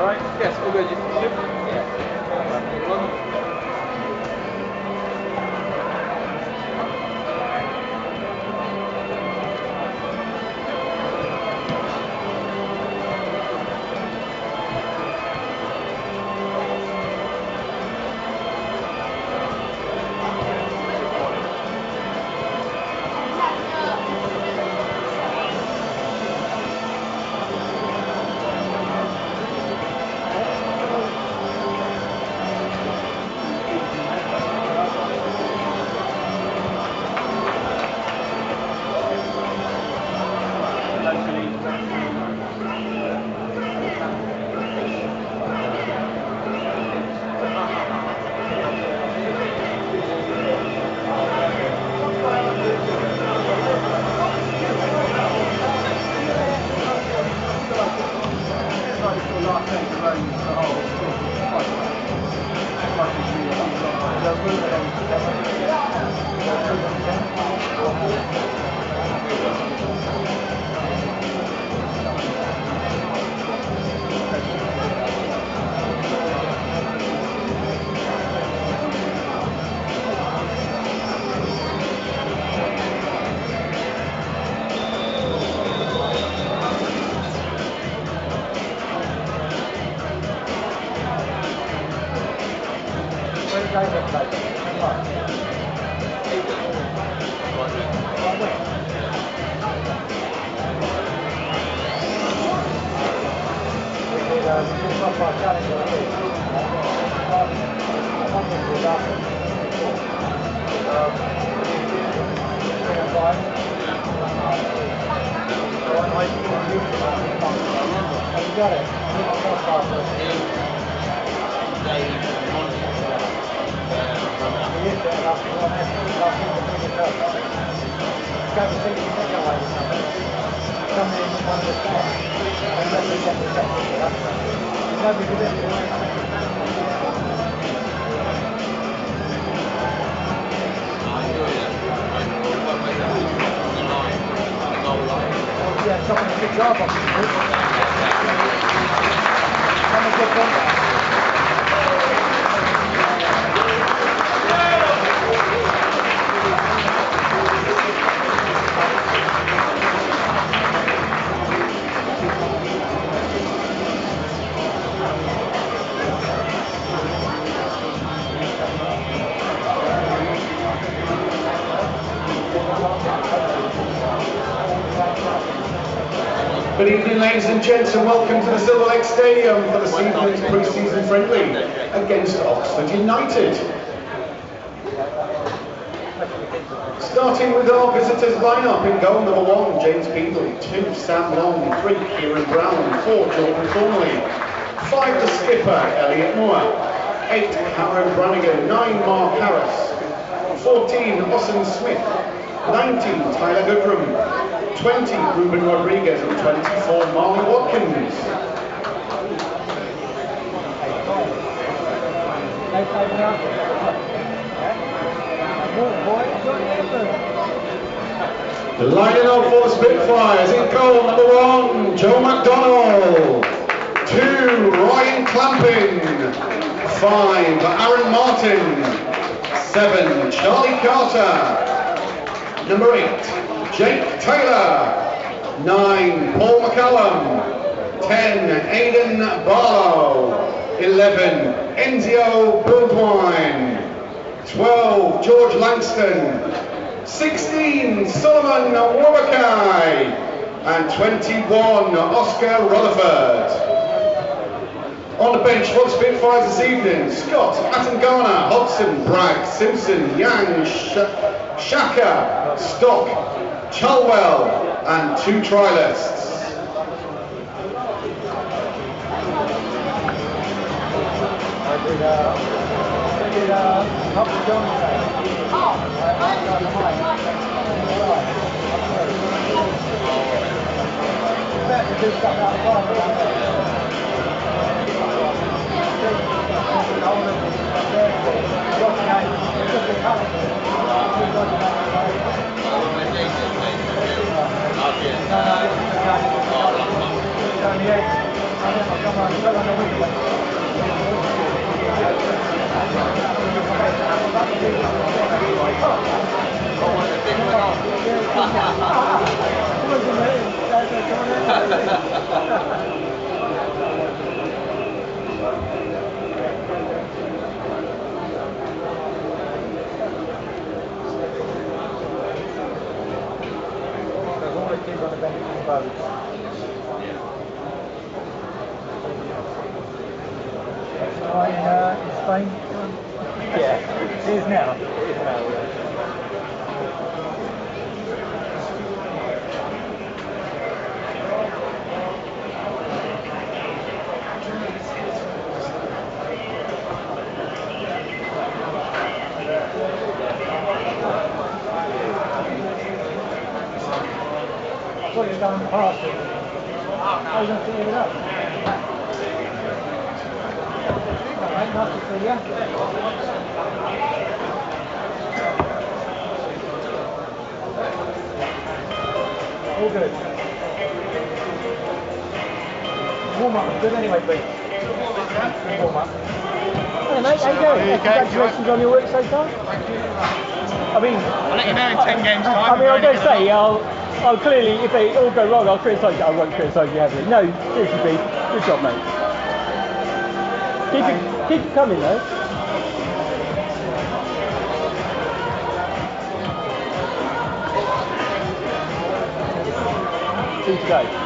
alright? Yes, all good. Yeah. Good evening, ladies and gents, and welcome to the Silver Lake Stadium for this evening's pre-season friendly against Oxford United. Starting with our visitors lineup: in goal, number 1, James Beadle; 2, Sam Long; 3, Kieran Brown; 4, Jordan Thornley; 5, the skipper, Elliot Moore; 8, Cameron Brannigan; 9, Mark Harris; 14, Austin Smith; 19, Tyler Goodrum; 20, Ruben Rodriguez; and 24, Marley Watkins. Lining up for the Spitfires: in goal, number 1, Joe McDonnell; 2, Ryan Clamping; 5, Aaron Martin; 7, Charlie Carter; number 8, Jake Taylor; 9, Paul McCallum; 10, Aidan Barlow; 11, Enzio Baldwin; 12, George Langston; 16, Solomon Wabakai; and 21, Oscar Rutherford. On the bench for the Spitfires this evening: Scott, Atangana, Hodgson, Bragg, Simpson, Yang, Shaka, Stock, Chalwell, and 2 trialists. On the bench from both. In Spain? Yeah, it is now. It is now, yeah. I thought you were going past it. I was going to clear it up. Mate, nice to see you. All good. Warm up was good anyway, Pete. Good warm up. Hey mate, how you going? Congratulations on your work so far. I mean, I'll let you know in 10 games time. I mean, I'm going to say, I'll clearly, if they all go wrong, I'll criticise you. I won't criticise you heavily. No, seriously, Pete. Good job, mate. Keep it coming, though. Two to go.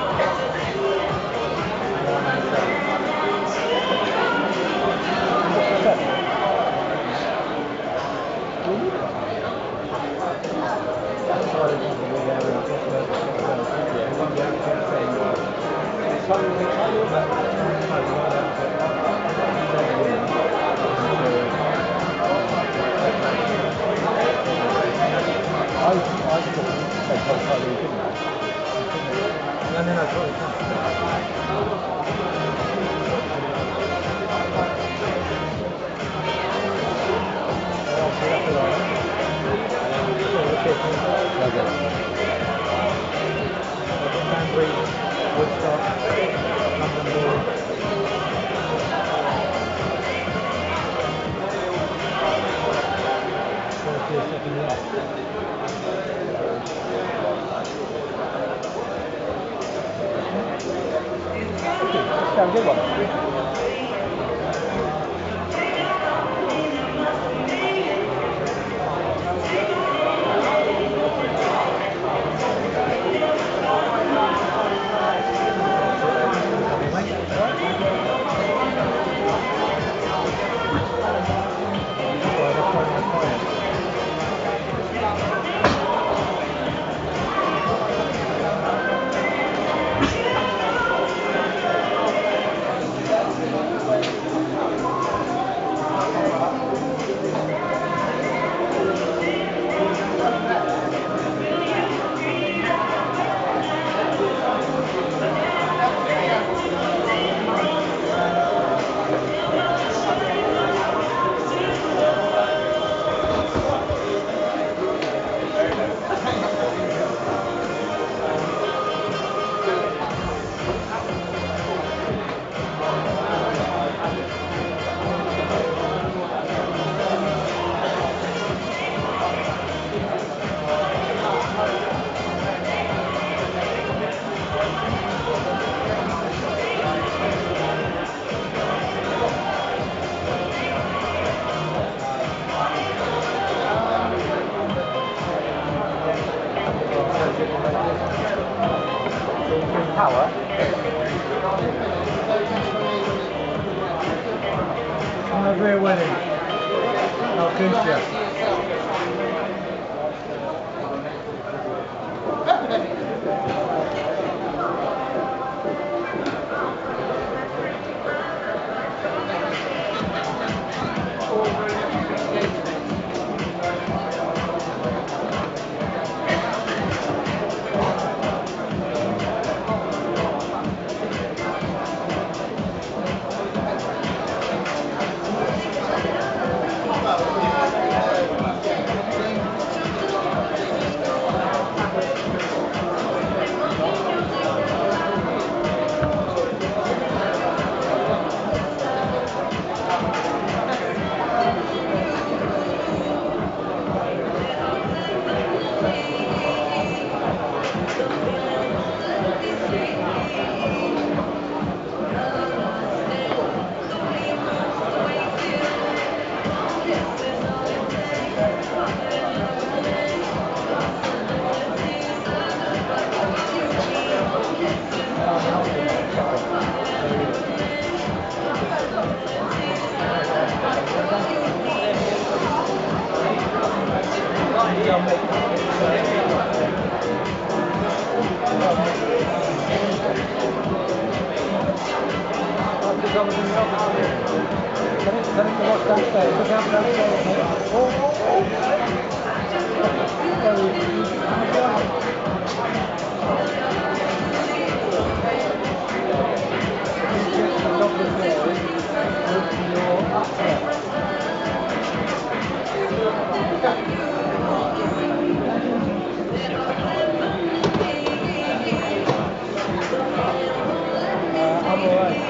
Sounds good one. Power. On the rear wedding. I'll pinch you. Tell him to watch downstairs. Look out downstairs. I'm alright.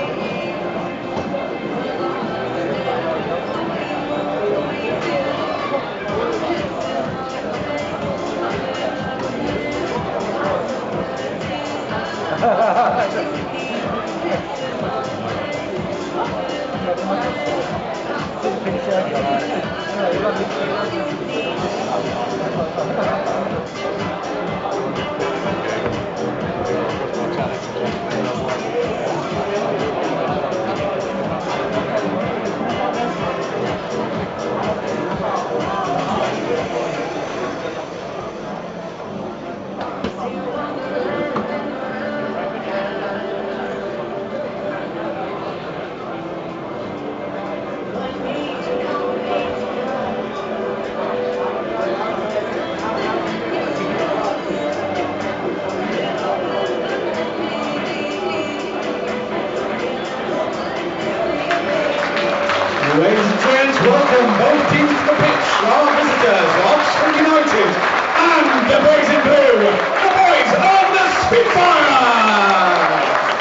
Ladies and gents, welcome both teams to the pitch. Our visitors, Oxford United, and the boys in blue, the boys of the Spitfire!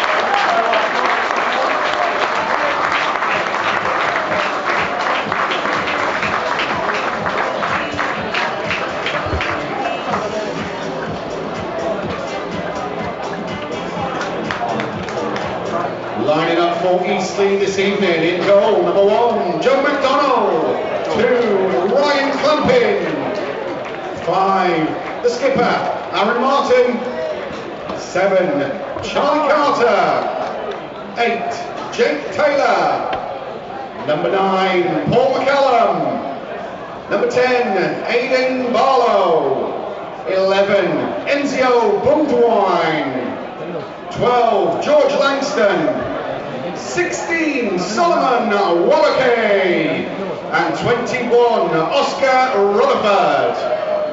Lining up for Eastleigh this evening in goal, number 1, Joe McDonald. 2, Ryan Clampin. 5, the skipper, Aaron Martin. 7, Charlie Carter. 8, Jake Taylor. Number 9, Paul McCallum. Number 10, Aidan Barlow. 11, Enzio Bundwine. 12, George Langston. 16, Solomon Wallachey, and 21, Oscar Rutherford.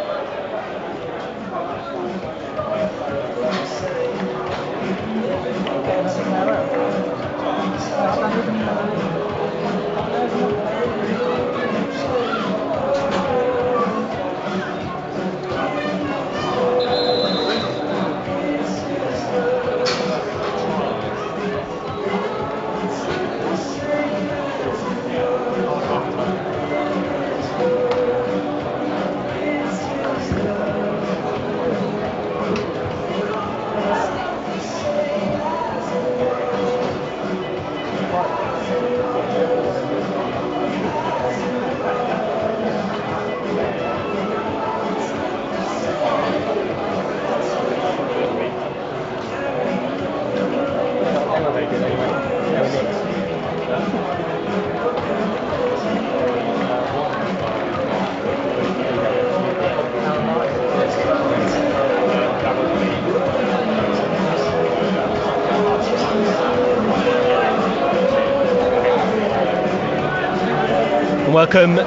Welcome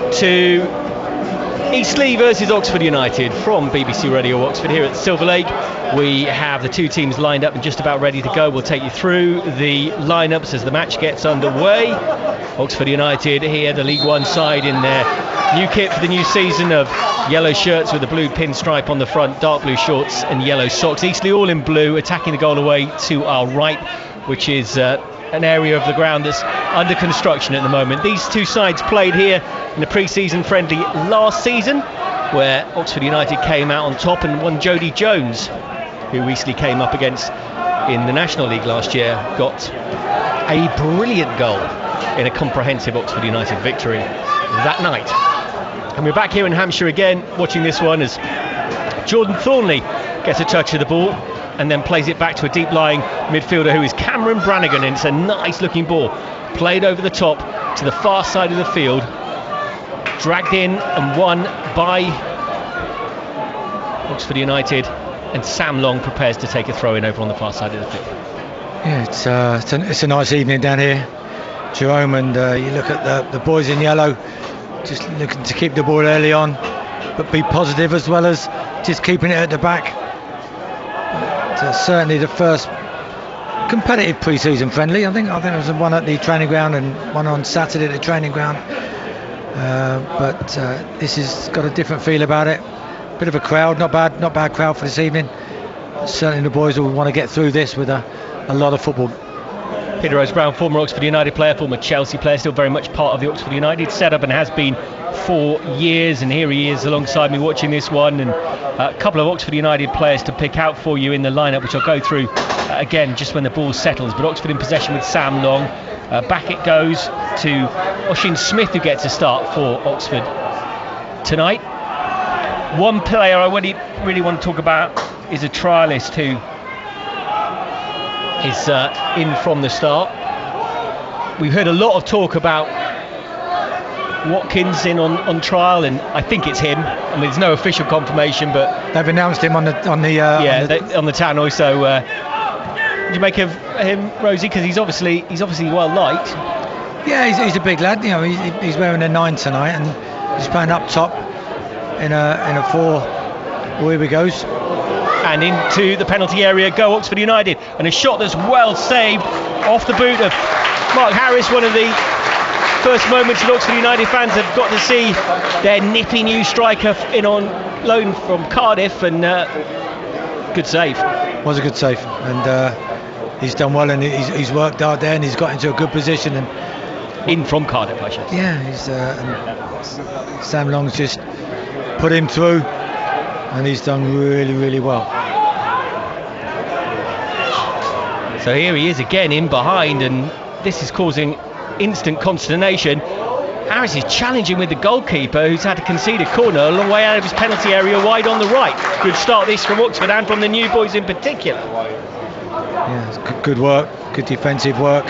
to Eastleigh versus Oxford United from BBC Radio Oxford here at Silver Lake. We have the two teams lined up and just about ready to go. We'll take you through the lineups as the match gets underway. Oxford United here, the League One side in their new kit for the new season of yellow shirts with a blue pinstripe on the front, dark blue shorts and yellow socks. Eastleigh all in blue, attacking the goal away to our right, which is an area of the ground that's under construction at the moment. These two sides played here in a pre-season friendly last season, where Oxford United came out on top and won. Jody Jones, who Eastleigh came up against in the National League last year, got a brilliant goal in a comprehensive Oxford United victory that night. And we're back here in Hampshire again, watching this one as Jordan Thornley gets a touch of the ball and then plays it back to a deep-lying midfielder who is Cameron Brannigan, and it's a nice-looking ball played over the top to the far side of the field, dragged in and won by Oxford United, and Sam Long prepares to take a throw-in over on the far side of the field. Yeah, it's a nice evening down here Jerome, and you look at the boys in yellow, just looking to keep the ball early on, but be positive as well as just keeping it at the back. But, certainly the first competitive pre-season friendly. I think there was one at the training ground and one on Saturday at the training ground. But this has got a different feel about it. Bit of a crowd, not bad crowd for this evening. Certainly the boys will want to get through this with a lot of football. Peter Rose-Brown, former Oxford United player, former Chelsea player, still very much part of the Oxford United setup and has been for years, and here he is alongside me watching this one, and a couple of Oxford United players to pick out for you in the lineup, which I'll go through again just when the ball settles. But Oxford in possession with Sam Long. Back it goes to Oisin Smith, who gets a start for Oxford tonight. One player I really want to talk about is a trialist who is in from the start. We've heard a lot of talk about Watkins in on trial, and I think it's him. I mean, there's no official confirmation, but they've announced him on the tannoy. So, what do you make of him, Rosie? Because he's obviously well liked. Yeah, he's a big lad. You know, he's wearing a 9 tonight, and he's playing up top in a 4. Here he goes. And into the penalty area go Oxford United, and a shot that's well saved off the boot of Mark Harris. One of the first moments that Oxford United fans have got to see their nippy new striker in on loan from Cardiff, and good save. Was a good save, and he's done well, and he's worked hard there, and he's got into a good position, and in from Cardiff, I should say. Yeah, he's Sam Long's just put him through, and he's done really well. So here he is again in behind, and this is causing instant consternation. Harris is challenging with the goalkeeper, who's had to concede a corner a long way out of his penalty area wide on the right. Good start this from Oxford and from the new boys in particular. Yeah, it's good work, good defensive work,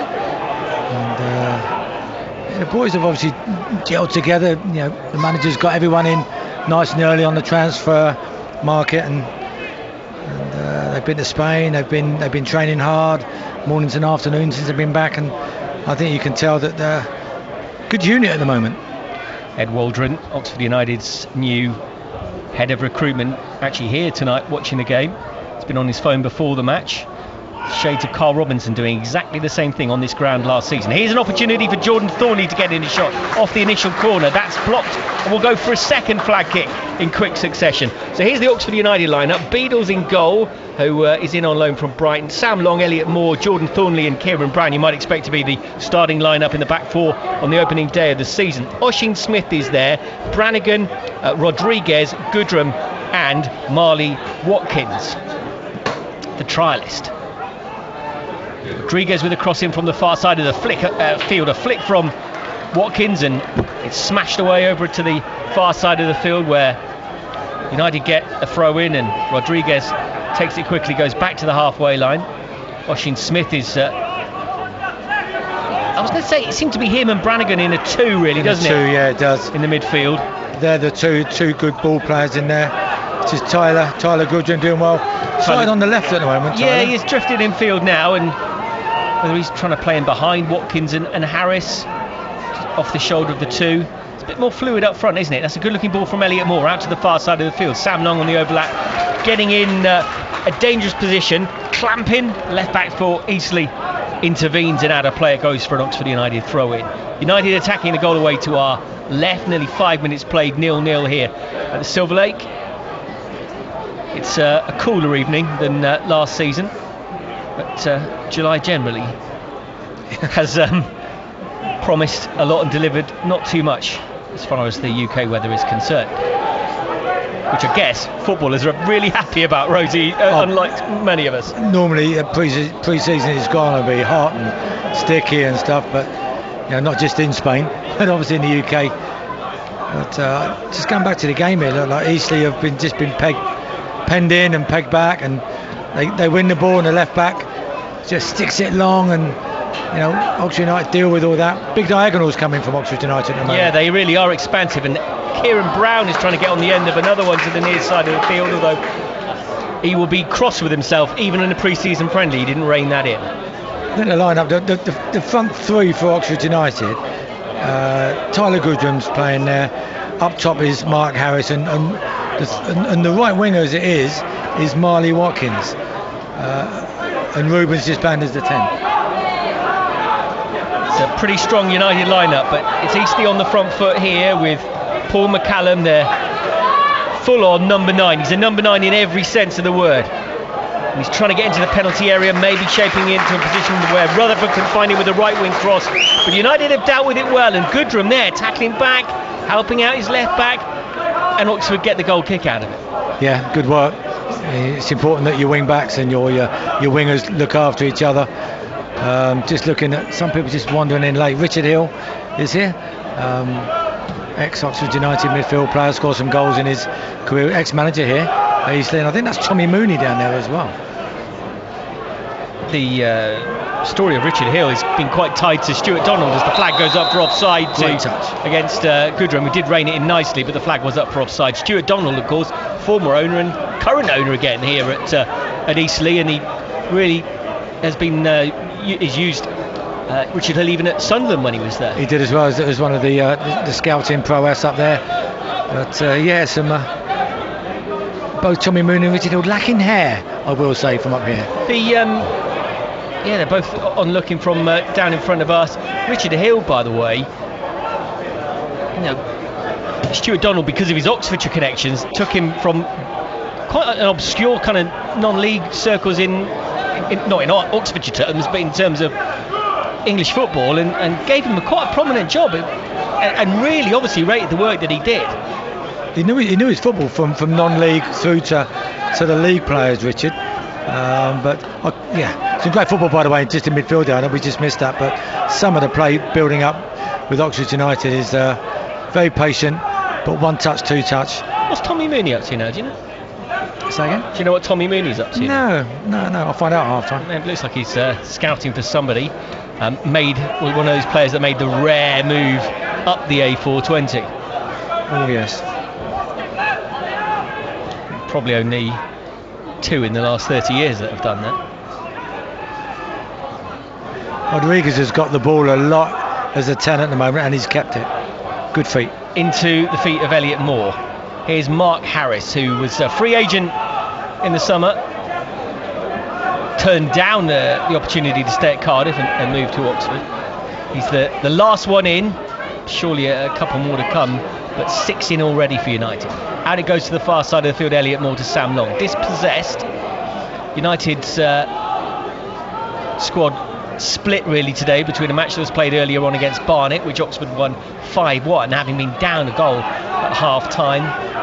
and the boys have obviously gelled together. You know, the manager's got everyone in nice and early on the transfer market, and they've been to Spain. They've been training hard, mornings and afternoons since they've been back, and I think you can tell that they're a good unit at the moment. Ed Waldron, Oxford United's new head of recruitment, actually here tonight watching the game. He's been on his phone before the match. Shades of Carl Robinson doing exactly the same thing on this ground last season. Here's an opportunity for Jordan Thornley to get in a shot off the initial corner. That's blocked, and we'll go for a second flag kick in quick succession. So here's the Oxford United lineup. Beadle's in goal, who is in on loan from Brighton. Sam Long, Elliot Moore, Jordan Thornley and Kieran Brown. You might expect to be the starting lineup in the back 4 on the opening day of the season. Oisin Smith is there, Brannigan, Rodriguez, Goodrum and Marley Watkins, the trialist. Rodriguez with a cross in from the far side of the field. A flick from Watkins, and it's smashed away over to the far side of the field, where United get a throw in, and Rodriguez takes it quickly, goes back to the halfway line. Oisin Smith is I was going to say, it seemed to be him and Brannigan in a 2, really, doesn't it? Yeah, it does. In the midfield. They're the two good ball players in there. It's just Tyler Goodrum doing well. Side on the left at the moment, Tyler. Yeah, he's drifted in field now, and whether he's trying to play in behind Watkins and Harris, off the shoulder of the 2. It's a bit more fluid up front, isn't it? That's a good looking ball from Elliot Moore out to the far side of the field. Sam Long on the overlap, getting in a dangerous position. Clamping, left back for Eastleigh, intervenes, and out of play it goes for an Oxford United throw in. United attacking the goal away to our left. Nearly 5 minutes played, 0-0 here at the Silver Lake. It's a cooler evening than last season, but July generally has promised a lot and delivered not too much as far as the UK weather is concerned, which I guess footballers are really happy about, Rosie, unlike many of us. Normally pre-season is going to be hot and sticky and stuff, but you know, not just in Spain but obviously in the UK. But just going back to the game here, look like Eastleigh have been penned in and pegged back, and they win the ball, and the left back just sticks it long, and you know, Oxford United deal with all that. Big diagonals coming from Oxford United at the moment. Yeah, they really are expansive, and Kieran Brown is trying to get on the end of another one to the near side of the field, although he will be cross with himself even in a pre-season friendly. He didn't rein that in. I think the lineup, the front three for Oxford United, Tyler Goodrum's playing there. Up top is Mark Harris, and the right winger as it is Marley Watkins, and Rubens just banned as the 10. It's a pretty strong United lineup, but it's Eastleigh on the front foot here with Paul McCallum there, full on number 9. He's a number 9 in every sense of the word. And he's trying to get into the penalty area, maybe shaping into a position where Rutherford can find him with a right wing cross. But United have dealt with it well, and Goodrum there tackling back, helping out his left back, and Oxford get the goal kick out of it. Yeah, good work. It's important that your wing backs and your wingers look after each other. Just looking at some people just wandering in late. Richard Hill is here, ex-Oxford United midfield player, scored some goals in his career, ex-manager here at Eastleigh, and I think that's Tommy Mooney down there as well. The story of Richard Hill has been quite tied to Stuart Donald as the flag goes up for offside against Goodrum. We did rein it in nicely, but the flag was up for offside. Stuart Donald, of course, former owner and current owner again here at Eastleigh, and he really has been is used Richard Hill even at Sunderland when he was there. He did as well. It was one of the scouting prowess up there. But yeah, some both Tommy Mooney and Richard Hill lacking hair, I will say, from up here. Yeah, they're both on looking from down in front of us. Richard Hill, by the way, Stuart Donald, because of his Oxfordshire connections, took him from quite an obscure kind of non-league circles not in Oxfordshire terms, but in terms of English football, and gave him quite a prominent job, and really obviously rated the work that he did. He knew his football from non-league through to the league players, Richard. Yeah, some great football, by the way, just in midfield down there. We just missed that, but some of the play building up with Oxford United is very patient, but one touch, two touch. What's Tommy Mooney up to now? Do you know? Say again? Do you know what Tommy Mooney's up to? No. I'll find out half time. It looks like he's scouting for somebody. Made one of those players that made the rare move up the A420. Oh yes. Probably only 2 in the last 30 years that have done that. Rodriguez has got the ball a lot as a 10 at the moment, and he's kept it. Good feet. Into the feet of Elliot Moore. Here's Mark Harris, who was a free agent in the summer, turned down the opportunity to stay at Cardiff and move to Oxford. He's the last one in, surely a couple more to come, but 6 in already for United. Out it goes to the far side of the field, Elliot Moore to Sam Long. Dispossessed. United's squad split really today between a match that was played earlier on against Barnet, which Oxford won 5-1, having been down a goal at half time.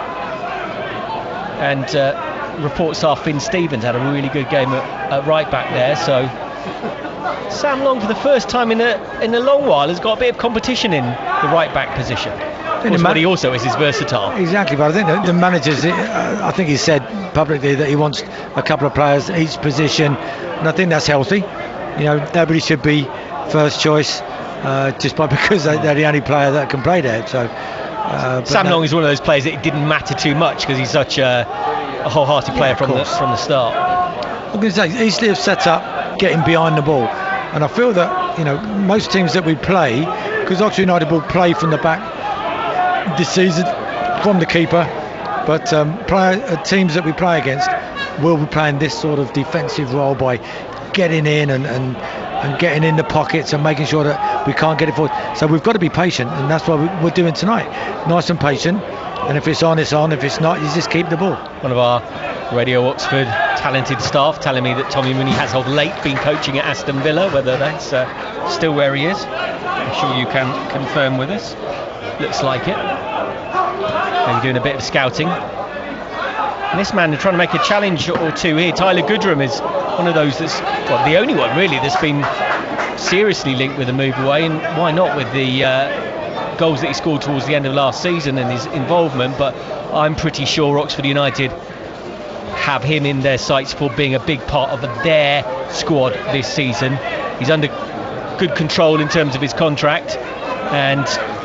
And reports are Finn Stevens had a really good game at right back there. So Sam Long, for the first time in a long while, has got a bit of competition in the right back position. What he also is versatile. Exactly, but I think the managers, I think he said publicly that he wants a couple of players at each position, and I think that's healthy. Nobody should be first choice just because they're the only player that can play there. So Sam Long is one of those players that it didn't matter too much because he's such a wholehearted player from the start. I'm going to say Eastleigh have set up getting behind the ball, and I feel that most teams that we play, because Oxford United will play from the back this season from the keeper, but teams that we play against will be playing this sort of defensive role by getting in and getting in the pockets and making sure that we can't get it forward. So we've got to be patient, and that's what we're doing tonight. Nice and patient, and if it's on, it's on. If it's not, you just keep the ball. One of our Radio Oxford talented staff telling me that Tommy Mooney has of late been coaching at Aston Villa. Whether that's still where he is, I'm sure you can confirm with us. Looks like it. Maybe doing a bit of scouting. And this man, they're trying to make a challenge or two here. Tyler Goodrum is one of those that's, well, the only one really that's been seriously linked with a move away, and why not with the goals that he scored towards the end of last season and his involvement. But I'm pretty sure Oxford United have him in their sights for being a big part of their squad this season. He's under good control in terms of his contract, and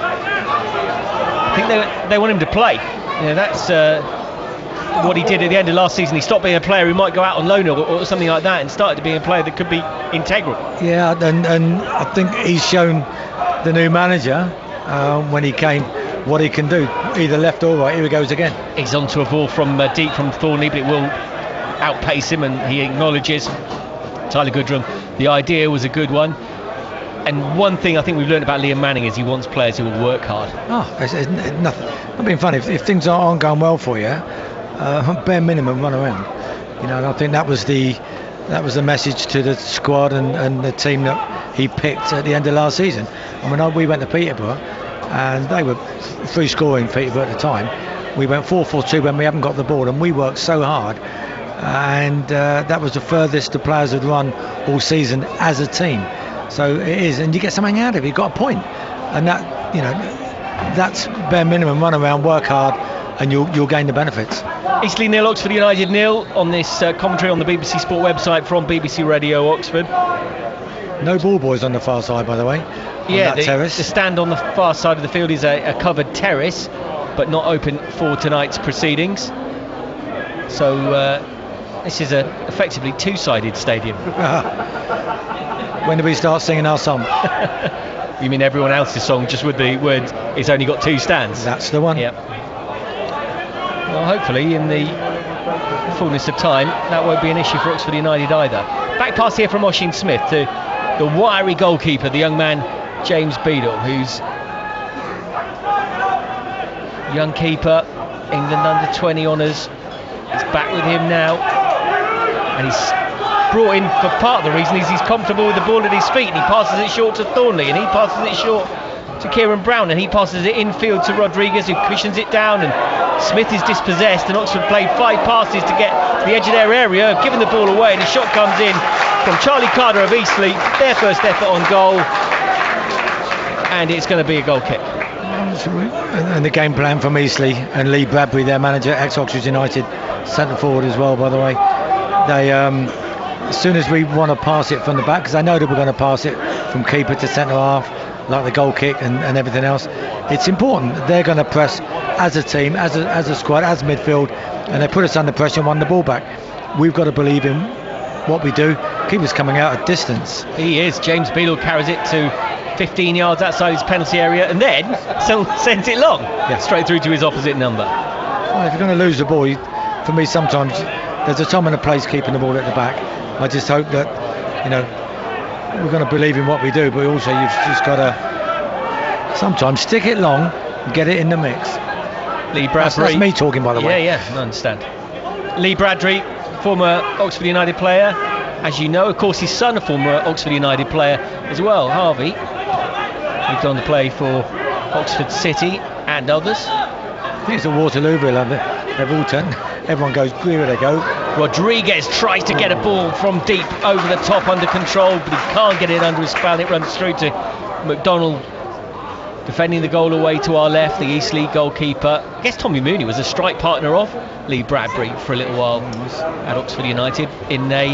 I think they want him to play. That's what he did at the end of last season. He stopped being a player who might go out on loan or something like that, and started to being a player that could be integral. Yeah, and I think he's shown the new manager when he came what he can do, either left or right. Here he goes again. He's onto a ball from deep from Thornley, but it will outpace him, and he acknowledges Tyler Goodrum. The idea was a good one. And one thing I think we've learned about Liam Manning is he wants players who will work hard. Oh, it's nothing. Not being funny. If things aren't going well for you, bare minimum, run around. You know, and I think that was the message to the squad and the team that he picked at the end of last season. And when we went to Peterborough, and they were free scoring Peterborough at the time, we went 4-4-2 when we haven't got the ball, and we worked so hard. And that was the furthest the players had run all season as a team. So it is, and you get something out of it. You've got a point, and that, you know, that's bare minimum. Run around, work hard, and you'll gain the benefits. Eastleigh 0, Oxford United 0 on this commentary on the BBC Sport website from BBC Radio Oxford. No ball boys on the far side, by the way. Yeah, the terrace. The stand on the far side of the field is a covered terrace, but not open for tonight's proceedings. So this is effectively two-sided stadium. When do we start singing our song? You mean everyone else's song, just with the words, it's only got two stands? That's the one. Yep. Well, hopefully in the fullness of time that won't be an issue for Oxford United either. Back pass here from Oisin Smith to the wiry goalkeeper, the young man James Beadle, who's young keeper, England under 20 honours. He's back with him now, and he's brought in for part of the reason is he's comfortable with the ball at his feet, and he passes it short to Thornley, and he passes it short to Kieran Brown, and he passes it infield to Rodriguez, who cushions it down, and Smith is dispossessed, and Oxford played 5 passes to get to the edge of their area, giving the ball away, and a shot comes in from Charlie Carter of Eastleigh, their first effort on goal, and it's going to be a goal kick. And the game plan from Eastleigh, and Lee Bradbury, their manager, ex-Oxford United, centre forward as well, by the way. They as soon as we want to pass it from the back, because I know that we're going to pass it from keeper to centre half, like the goal kick and everything else, it's important. They're going to press as a team, as a squad, as midfield, and they put us under pressure and won the ball back. We've got to believe in what we do. Keeper's coming out at distance. He is. James Beadle carries it to 15 yards outside his penalty area, and then sends it long, straight through to his opposite number. Well, if you're going to lose the ball, for me sometimes there's a time and a place keeping the ball at the back. I just hope that, you know, we're going to believe in what we do, but also you've just got to sometimes stick it long and get it in the mix. Lee Bradbury. That's me talking, by the way. Yeah, I understand. Lee Bradbury, former Oxford United player, as you know. Of course, his son, a former Oxford United player as well, Harvey. Moved on to play for Oxford City and others. I think it's a Waterlooville, they've all turned. Everyone goes, where they go. Rodriguez tries to get a ball from deep over the top under control, but he can't get it under his spell. It runs through to McDonald, defending the goal away to our left, the Eastleigh goalkeeper. I guess Tommy Mooney was a strike partner of Lee Bradbury for a little while at Oxford United in a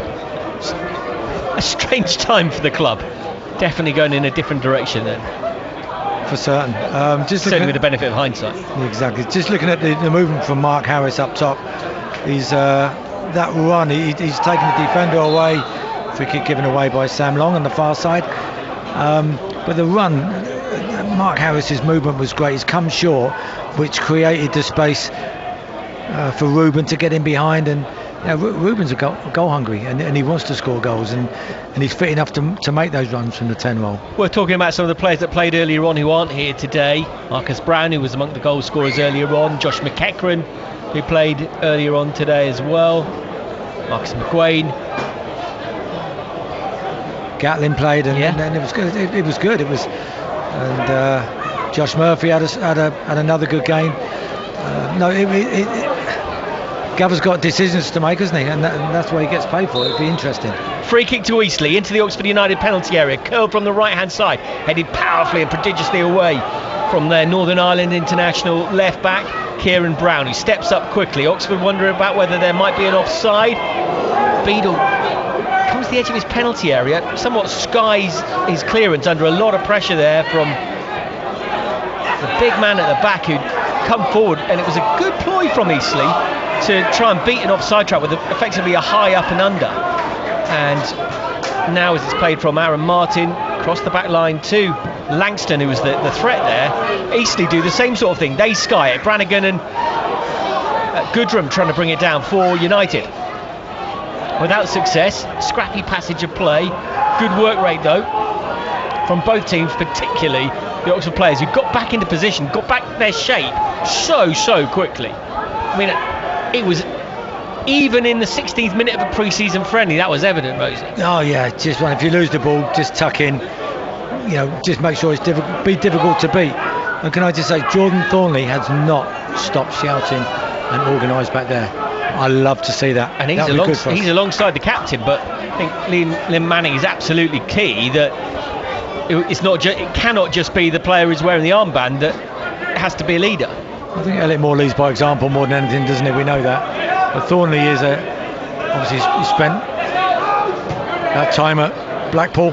strange time for the club. Definitely going in a different direction then. For certain. Certainly with the benefit of hindsight. Exactly. Just looking at the movement from Mark Harris up top, he's that run, he's taken the defender away. Free kick given away by Sam Long on the far side. But the run, Mark Harris's movement was great. He's come short, which created the space for Ruben to get in behind, and you know, Ruben's a goal hungry, and he wants to score goals, and he's fit enough to make those runs from the 10 roll. We're talking about some of the players that played earlier on who aren't here today. Marcus Brown, who was among the goal scorers earlier on. Josh McEachran, who played earlier on today as well. Marcus McGuane. Gatlin played, and it was good. It was good. It was, and Josh Murphy had another good game. Gav's got decisions to make, hasn't he? And that's why he gets paid for it. It'd be interesting. Free kick to Eastleigh into the Oxford United penalty area, curled from the right hand side, headed powerfully and prodigiously away from their Northern Ireland international left back Kieran Brown, who steps up quickly. Oxford wonder about whether there might be an offside. Beadle comes to the edge of his penalty area, somewhat skies his clearance under a lot of pressure there from the big man at the back who'd come forward, and it was a good ploy from Eastleigh to try and beat an offside trap with effectively a high up and under. And now as it's played from Aaron Martin across the back line to Langston, who was the threat there. Eastleigh do the same sort of thing. They sky it. Brannigan and Goodrum trying to bring it down for United. Without success. Scrappy passage of play. Good work rate though from both teams, particularly the Oxford players, who got back into position, got back their shape so quickly. I mean, it was even in the 16th minute of a pre-season friendly, that was evident, Rosie. Oh yeah, just if you lose the ball, just tuck in. You know, just make sure it's difficult to beat. And can I just say, Jordan Thornley has not stopped shouting and organised back there. I love to see that. And he's alongside the captain, but I think Liam Manning is absolutely key. That it cannot just be the player who's wearing the armband, that it has to be a leader. I think Elliot Moore leads by example more than anything, doesn't it? We know that. But Thornley is obviously he spent that time at Blackpool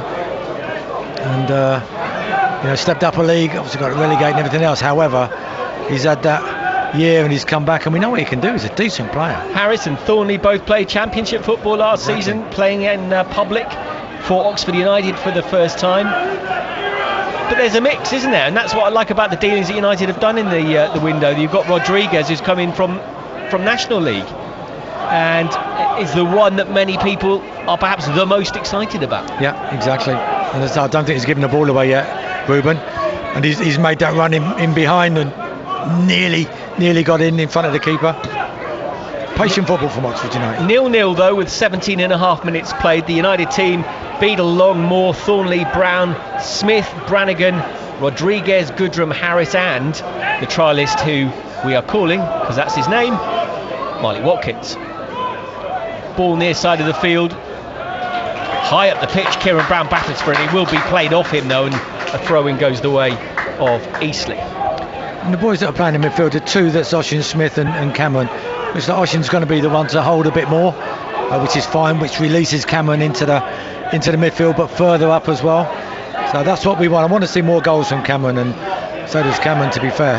and stepped up a league. Obviously got relegated and everything else. However, he's had that year and he's come back, and we know what he can do. He's a decent player. Harris and Thornley both played Championship football last season, playing in public for Oxford United for the first time. But there's a mix, isn't there? And that's what I like about the dealings that United have done in the window. You've got Rodriguez, who's come in from National League, and is the one that many people are perhaps the most excited about. Yeah, exactly. And I don't think he's given the ball away yet, Ruben. And he's made that run in behind and nearly got in front of the keeper. Patient football from Oxford United. 0-0 though, with 17.5 minutes played. The United team: Beadle, Long, Moore, Thornley, Brown, Smith, Brannigan, Rodriguez, Goodrum, Harris, and the trialist who we are calling, because that's his name, Marley Watkins. Ball near side of the field, high up the pitch. Kieran Brown battles for it. It will be played off him though, and a throw-in goes the way of Eastleigh. And the boys that are playing in midfield are two, that's Oshin Smith and Cameron. Looks like Oshin's going to be the one to hold a bit more, which is fine, which releases Cameron into the midfield, but further up as well. So that's what we want. I want to see more goals from Cameron, and so does Cameron, to be fair.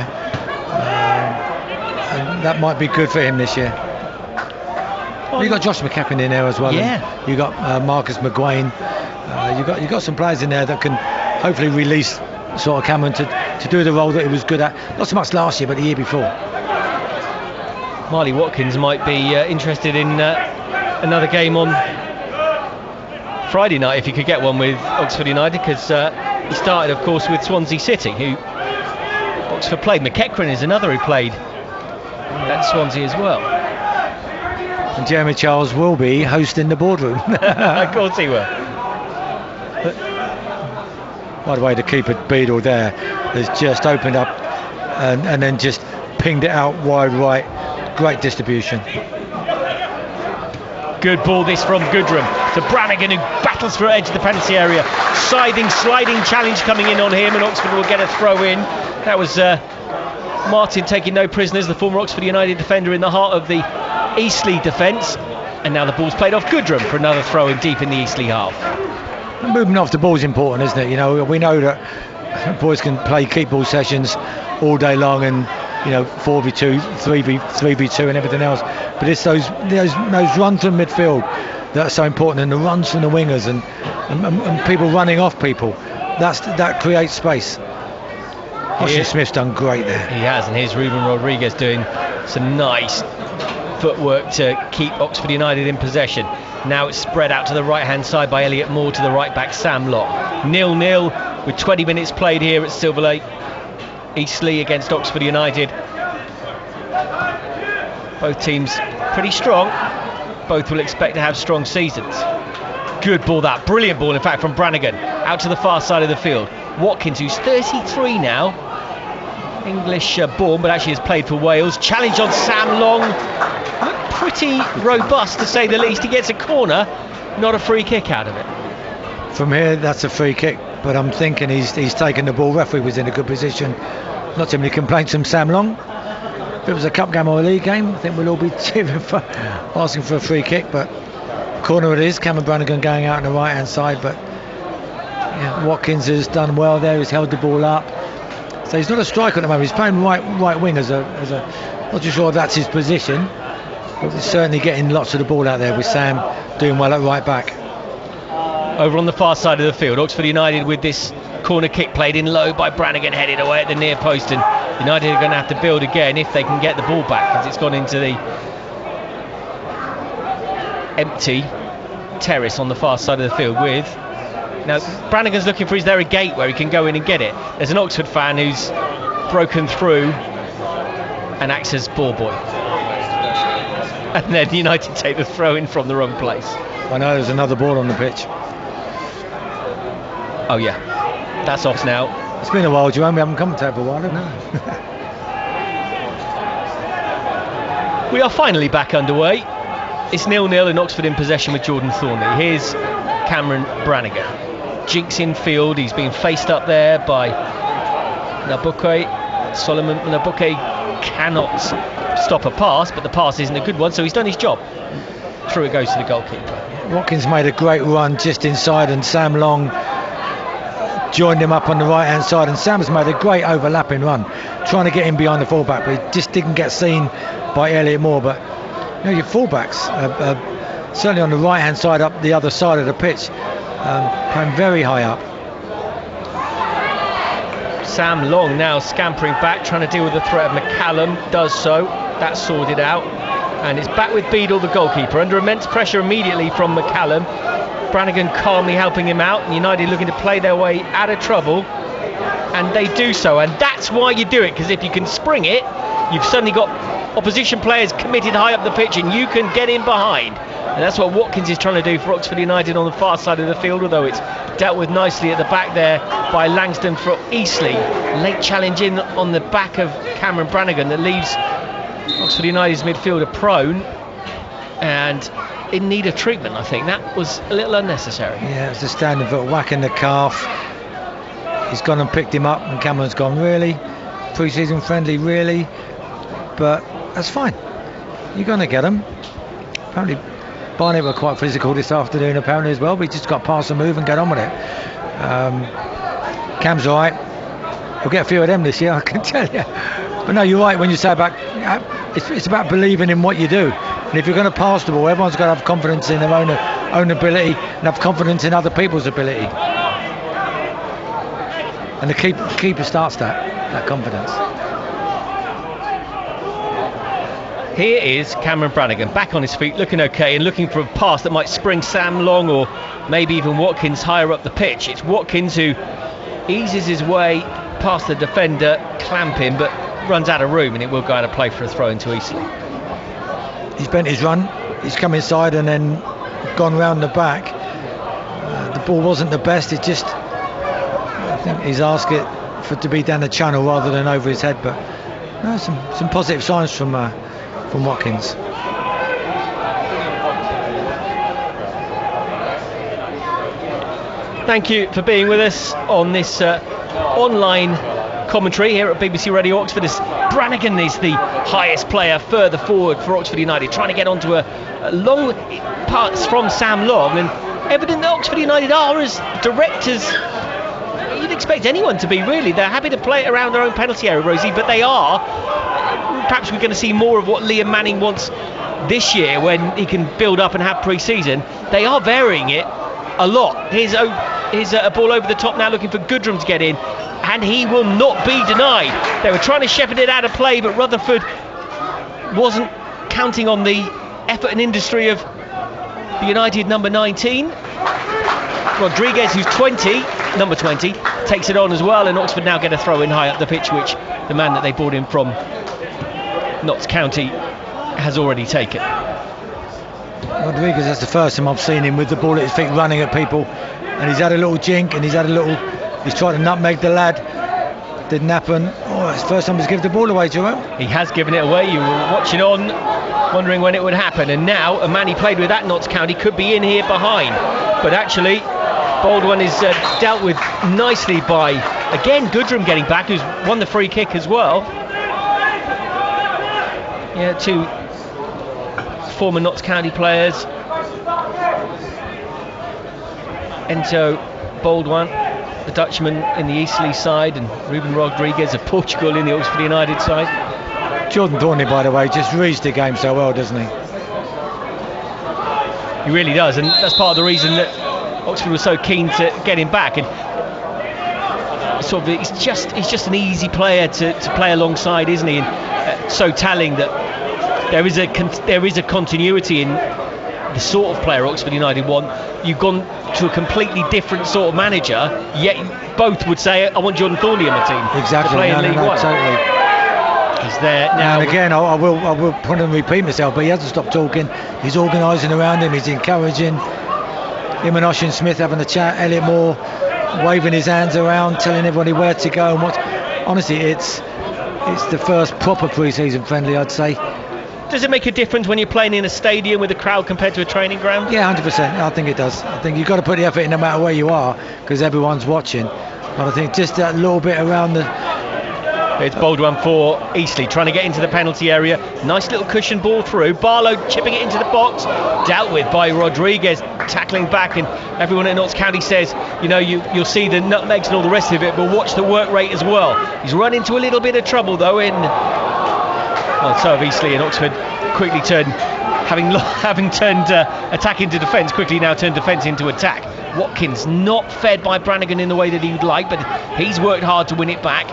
And that might be good for him this year. You got Josh McCappin in there as well. Yeah. You got Marcus McGuane. You got some players in there that can hopefully release sort of Cameron to do the role that he was good at. Not so much last year, but the year before. Marley Watkins might be interested in another game on Friday night, if he could get one with Oxford United, because he started, of course, with Swansea City, who Oxford played. McEachran is another who played at Swansea as well. And Jeremy Charles will be hosting the boardroom. Of course he will. By the way, the keeper Beadle there has just opened up and then just pinged it out wide right. Great distribution. Good ball this from Goodrum to Brannigan, who battles for edge of the penalty area. Sliding challenge coming in on him, and Oxford will get a throw in. That was Martin taking no prisoners, the former Oxford United defender in the heart of the Eastleigh defence. And now the ball's played off Goodrum for another throw in deep in the Eastleigh half. Moving off the ball is important, isn't it? You know, we know that boys can play keep ball sessions all day long, and 4v2, 3v2 and everything else, but it's those runs from midfield that are so important, and the runs from the wingers and people running off people, that creates space. Oshin Smith's done great there. He has, and here's Ruben Rodriguez doing some nice footwork to keep Oxford United in possession. Now it's spread out to the right hand side by Elliot Moore to the right back Sam Long. 0-0 with 20 minutes played here at Silver Lake. Eastleigh against Oxford United. Both teams pretty strong. Both will expect to have strong seasons. Good ball, that brilliant ball in fact from Brannigan out to the far side of the field. Watkins, who's 33 now, English born, but actually has played for Wales. Challenge on Sam Long, looked pretty robust to say the least. He gets a corner, not a free kick out of it. From here, that's a free kick. But I'm thinking he's taken the ball. Referee was in a good position. Not too many complaints from Sam Long. If it was a cup game or a league game, I think we'll all be cheering for asking for a free kick. But corner it is. Cameron Brannigan going out on the right hand side. But Watkins has done well there. He's held the ball up. So he's not a striker at the moment. He's playing right wing as a. Not too sure if that's his position, but he's certainly getting lots of the ball out there with Sam doing well at right back. over on the far side of the field. Oxford United with this corner kick played in low by Brannigan, headed away at the near post, and United are going to have to build again if they can get the ball back, because it's gone into the empty terrace on the far side of the field. With now Brannigan's looking for, is there a gate where he can go in and get it? There's an Oxford fan who's broken through and acts as ball boy, and then United take the throw in from the wrong place. I know there's another ball on the pitch. Oh yeah, that's off now. It's been a while, Joanne. We haven't commentated for a while, haven't we? We are finally back underway. It's 0-0 and Oxford in possession with Jordan Thornley. Here's Cameron Brannigan. Jinx in field. He's being faced up there by Nabuke. Solomon Nabuke cannot stop a pass, but the pass isn't a good one, so he's done his job. Through it goes to the goalkeeper. Watkins made a great run just inside, and Sam Long joined him up on the right hand side, and Sam's made a great overlapping run trying to get in behind the fullback, but he just didn't get seen by Elliot Moore. But you know, your fullbacks certainly on the right hand side, up the other side of the pitch, playing very high up. Sam Long now scampering back, trying to deal with the threat of McCallum. Does so. That's sorted out, and it's back with Beadle, the goalkeeper, under immense pressure immediately from McCallum. Brannigan calmly helping him out, and United looking to play their way out of trouble, and they do so. And that's why you do it, because if you can spring it, you've suddenly got opposition players committed high up the pitch, and you can get in behind. And that's what Watkins is trying to do for Oxford United on the far side of the field, although it's dealt with nicely at the back there by Langston for Eastleigh. Late challenge in on the back of Cameron Brannigan that leaves Oxford United's midfielder prone and in need of treatment. I think that was a little unnecessary. Yeah, it's a standing foot whack in the calf. He's gone and picked him up, and Cameron's gone, really? Pre-season friendly, really? But that's fine. You're going to get him. Apparently Barnet were quite physical this afternoon apparently as well, but he just got past the move and get on with it. Cam's all right. We'll get a few of them this year, I can tell you. But no, you're right when you say about it's about believing in what you do. And if you're going to pass the ball, everyone's got to have confidence in their own ability and have confidence in other people's ability. And the keeper starts that confidence. Here is Cameron Brannigan back on his feet, looking okay and looking for a pass that might spring Sam Long or maybe even Watkins higher up the pitch. It's Watkins who eases his way past the defender, clamping, but runs out of room, and it will go out of play for a throw into Eastleigh. He's bent his run, he's come inside and then gone round the back. The ball wasn't the best, it just, I think he's asked it for it to be down the channel rather than over his head. But no, some positive signs from Watkins. Thank you for being with us on this online commentary here at BBC Radio Oxford. As Brannigan is the highest player further forward for Oxford United, trying to get onto a long pass from Sam Long, and evident that Oxford United are as direct as you'd expect anyone to be, really. They're happy to play it around their own penalty area, Rosie, but they are. Perhaps we're going to see more of what Liam Manning wants this year when he can build up and have pre-season. They are varying it a lot. Here's a ball over the top now, looking for Goodrum to get in, and he will not be denied. They were trying to shepherd it out of play, but Rutherford wasn't counting on the effort and industry of the United number 19. Rodriguez, who's number 20, takes it on as well, and Oxford now get a throw in high up the pitch, which the man that they brought in from Notts County has already taken. Rodriguez, that's the first time I've seen him with the ball at his feet running at people, and he's had a little jink and he's tried to nutmeg the lad. Didn't happen. Oh, it's the first time he's given the ball away, Jerome. He has given it away. You were watching on, wondering when it would happen, and now a man he played with at Notts County could be in here behind, but actually Baldwin is dealt with nicely by, again, Goodrum getting back, who's won the free kick as well. Yeah, two former Notts County players. Ento Baldwin, the Dutchman in the Eastleigh side, and Ruben Rodriguez of Portugal in the Oxford United side. Jordan Thornley, by the way, just reads the game so well, doesn't he? He really does, and that's part of the reason that Oxford was so keen to get him back, and sort of he's just an easy player to play alongside, isn't he? And so telling that there is a continuity in the sort of player Oxford United want. You've gone to a completely different sort of manager, yet both would say, I want Jordan Thornley on my team. Exactly. To play in League One. Totally. He's there now. And again, I will put and repeat myself, but he hasn't stopped talking. He's organising around him. He's encouraging him and Oisin Smith having a chat. Elliot Moore waving his hands around, telling everybody where to go and what. Honestly, it's the first proper pre-season friendly, I'd say. Does it make a difference when you're playing in a stadium with a crowd compared to a training ground? Yeah, 100%. I think it does. I think you've got to put the effort in no matter where you are, because everyone's watching. But I think just that little bit around the... It's bold one for Eastleigh, trying to get into the penalty area. Nice little cushion ball through. Barlow chipping it into the box. Dealt with by Rodriguez, tackling back, and everyone at Notts County says, you know, you'll see the nutmegs and all the rest of it, but watch the work rate as well. He's run into a little bit of trouble though well, so have Eastleigh, and Oxford quickly turned, having turned attack into defence, quickly now turned defence into attack. Watkins not fed by Brannigan in the way that he would like, but he's worked hard to win it back.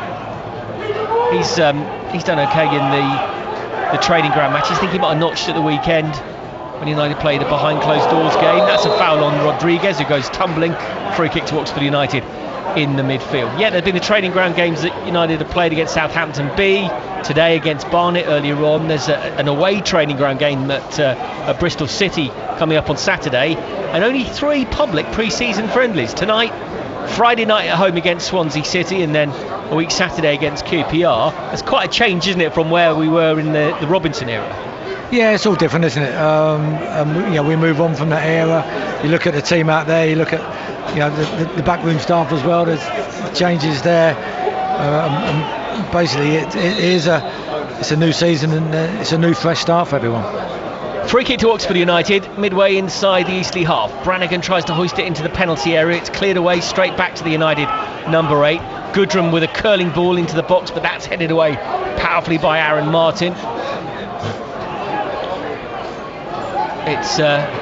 He's done okay in the training ground matches. I think he might have notched at the weekend when United played a behind closed doors game. That's a foul on Rodriguez, who goes tumbling. Free kick to Oxford United in the midfield. Yeah, there have been the training ground games that United have played against Southampton B, today against Barnet earlier on. There's an away training ground game at Bristol City coming up on Saturday, and only 3 public pre-season friendlies tonight, Friday night at home against Swansea City, and then a week Saturday against QPR. That's quite a change, isn't it, from where we were in the Robinson era? Yeah, it's all different, isn't it? We move on from that era. You look at the team out there, you look at the backroom staff as well. There's changes there. Basically, it's a new season, and it's a new fresh start for everyone. Free kick to Oxford United, midway inside the Eastleigh half. Brannigan tries to hoist it into the penalty area. It's cleared away straight back to the United number 8. Goodrum with a curling ball into the box, but that's headed away powerfully by Aaron Martin. It's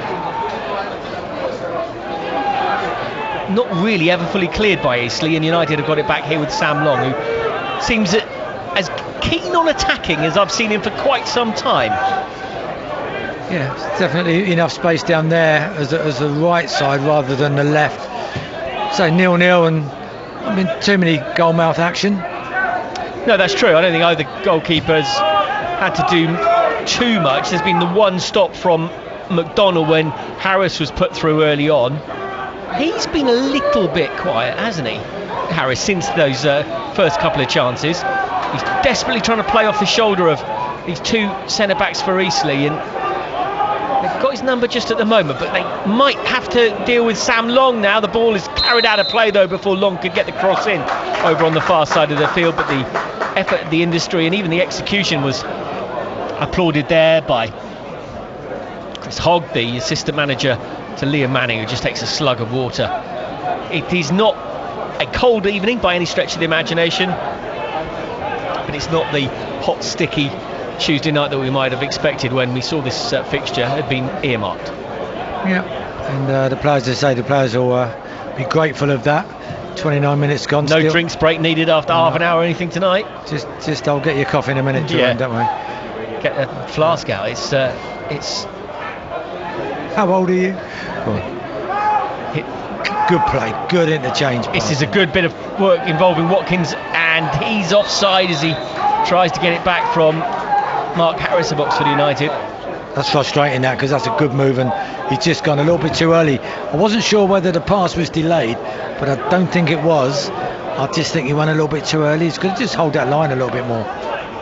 not really ever fully cleared by Eastleigh, and United have got it back here with Sam Long, who seems as keen on attacking as I've seen him for quite some time. Yeah, it's definitely enough space down there as the right side rather than the left. So 0-0, and I mean, too many goalmouth action. No, that's true. I don't think either goalkeepers had to do too much. There's been the one stop from McDonnell when Harris was put through early on. He's been a little bit quiet, hasn't he, Harris, since those first couple of chances. He's desperately trying to play off the shoulder of these 2 centre-backs for Eastleigh, and they've got his number just at the moment, but they might have to deal with Sam Long now. The ball is carried out of play though before Long could get the cross in over on the far side of the field, but the effort, the industry, and even the execution was applauded there by Chris Hogg, the assistant manager to Liam Manning, who just takes a slug of water. It is not a cold evening by any stretch of the imagination, but it's not the hot, sticky Tuesday night that we might have expected when we saw this fixture had been earmarked. Yeah, and the players will be grateful of that. 29 minutes gone. No still. drinks break needed after half an hour or anything tonight. Just I'll get your coffee in a minute, Jordan, don't worry. Get a flask out. It's. How old are you? Go on. Good play, good interchange. This is a good bit of work involving Watkins, and he's offside as he tries to get it back from Mark Harris of Oxford United. That's frustrating, that, because that's a good move, and he's just gone a little bit too early. I wasn't sure whether the pass was delayed, but I don't think it was. I just think he went a little bit too early. He's going to just hold that line a little bit more.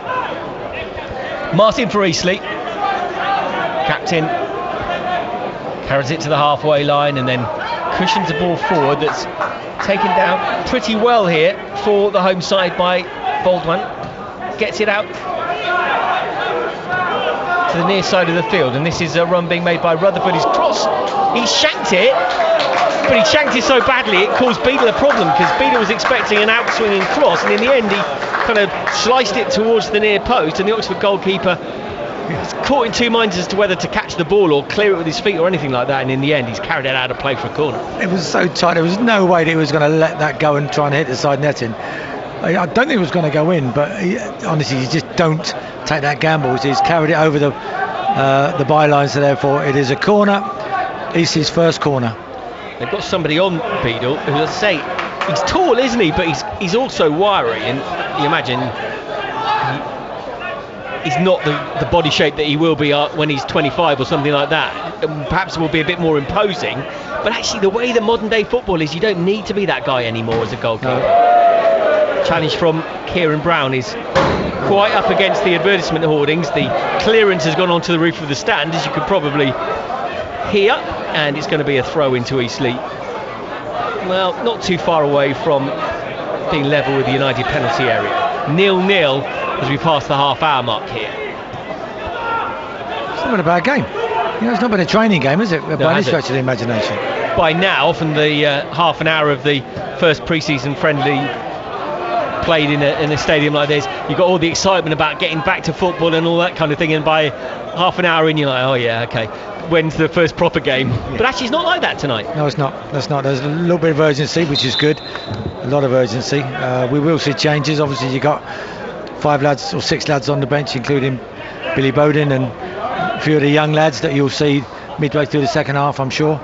Martin for Eastleigh, captain, carries it to the halfway line and then cushions the ball forward. That's taken down pretty well here for the home side by Baldwin. Gets it out to the near side of the field, and this is a run being made by Rutherford. His cross, he shanked it, but he shanked it so badly it caused Beadle a problem, because Beadle was expecting an outswinging cross, and in the end he kind of sliced it towards the near post, and the Oxford goalkeeper He's caught in two minds as to whether to catch the ball or clear it with his feet or anything like that, and in the end he's carried it out of play for a corner. It was so tight, there was no way that he was going to let that go and try and hit the side netting. I don't think it was going to go in, but honestly, you just don't take that gamble. He's carried it over the byline, so therefore it is a corner. Eastleigh's first corner. They've got somebody on Beadle who, let's say, he's tall, isn't he? But he's also wiry, and you imagine he's not the body shape that he will be when he's 25 or something like that. Perhaps will be a bit more imposing. But actually, the way the modern day football is, you don't need to be that guy anymore as a goalkeeper. No. Challenge from Kieran Brown is quite up against the advertisement hoardings. The clearance has gone onto the roof of the stand, as you could probably hear, and it's going to be a throw into Eastleigh. Well, not too far away from being level with the United penalty area. 0-0 as we pass the half-hour mark here. It's not been a bad game. It's not been a training game, is it? By any stretch of the imagination. By now, often the half an hour of the first pre-season friendly played in a stadium like this, you've got all the excitement about getting back to football and all that kind of thing, and by half an hour in you're like, oh yeah, okay, when's the first proper game? Yeah. But actually it's not like that tonight. No, it's not. There's a little bit of urgency, which is good. A lot of urgency. We will see changes. Obviously you got 5 lads or 6 lads on the bench, including Billy Bowden and a few of the young lads that you'll see midway through the second half, I'm sure.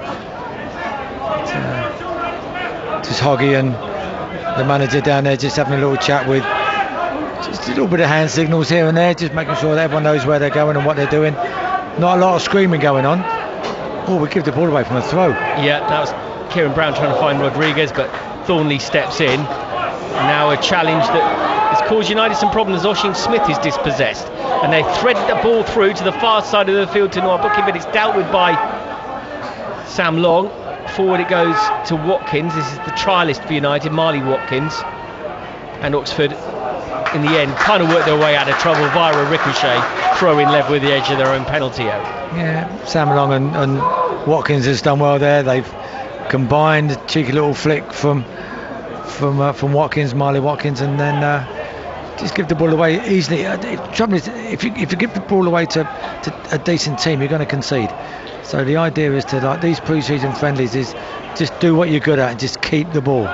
Just Hoggy and the manager down there just having a little chat with just a little bit of hand signals here and there, just making sure that everyone knows where they're going and what they're doing. Not a lot of screaming going on. Oh, we give the ball away from a throw. Yeah, that was Kieran Brown trying to find Rodriguez, but Thornley steps in. Now a challenge that has caused United some problems. Oisin Smith is dispossessed, and they threaded the ball through to the far side of the field to Nwabukike, but it's dealt with by Sam Long. Forward it goes to Watkins. This is the trialist for United, Marley Watkins. And Oxford, in the end, kind of worked their way out of trouble via a ricochet, throwing level with the edge of their own penalty area. Yeah, Sam Long and Watkins has done well there. They've combined a cheeky little flick from Watkins, Marley Watkins, and then just give the ball away easily. The trouble is, if you give the ball away to a decent team, you're going to concede. So the idea is to, like these pre-season friendlies, is just do what you're good at and just keep the ball.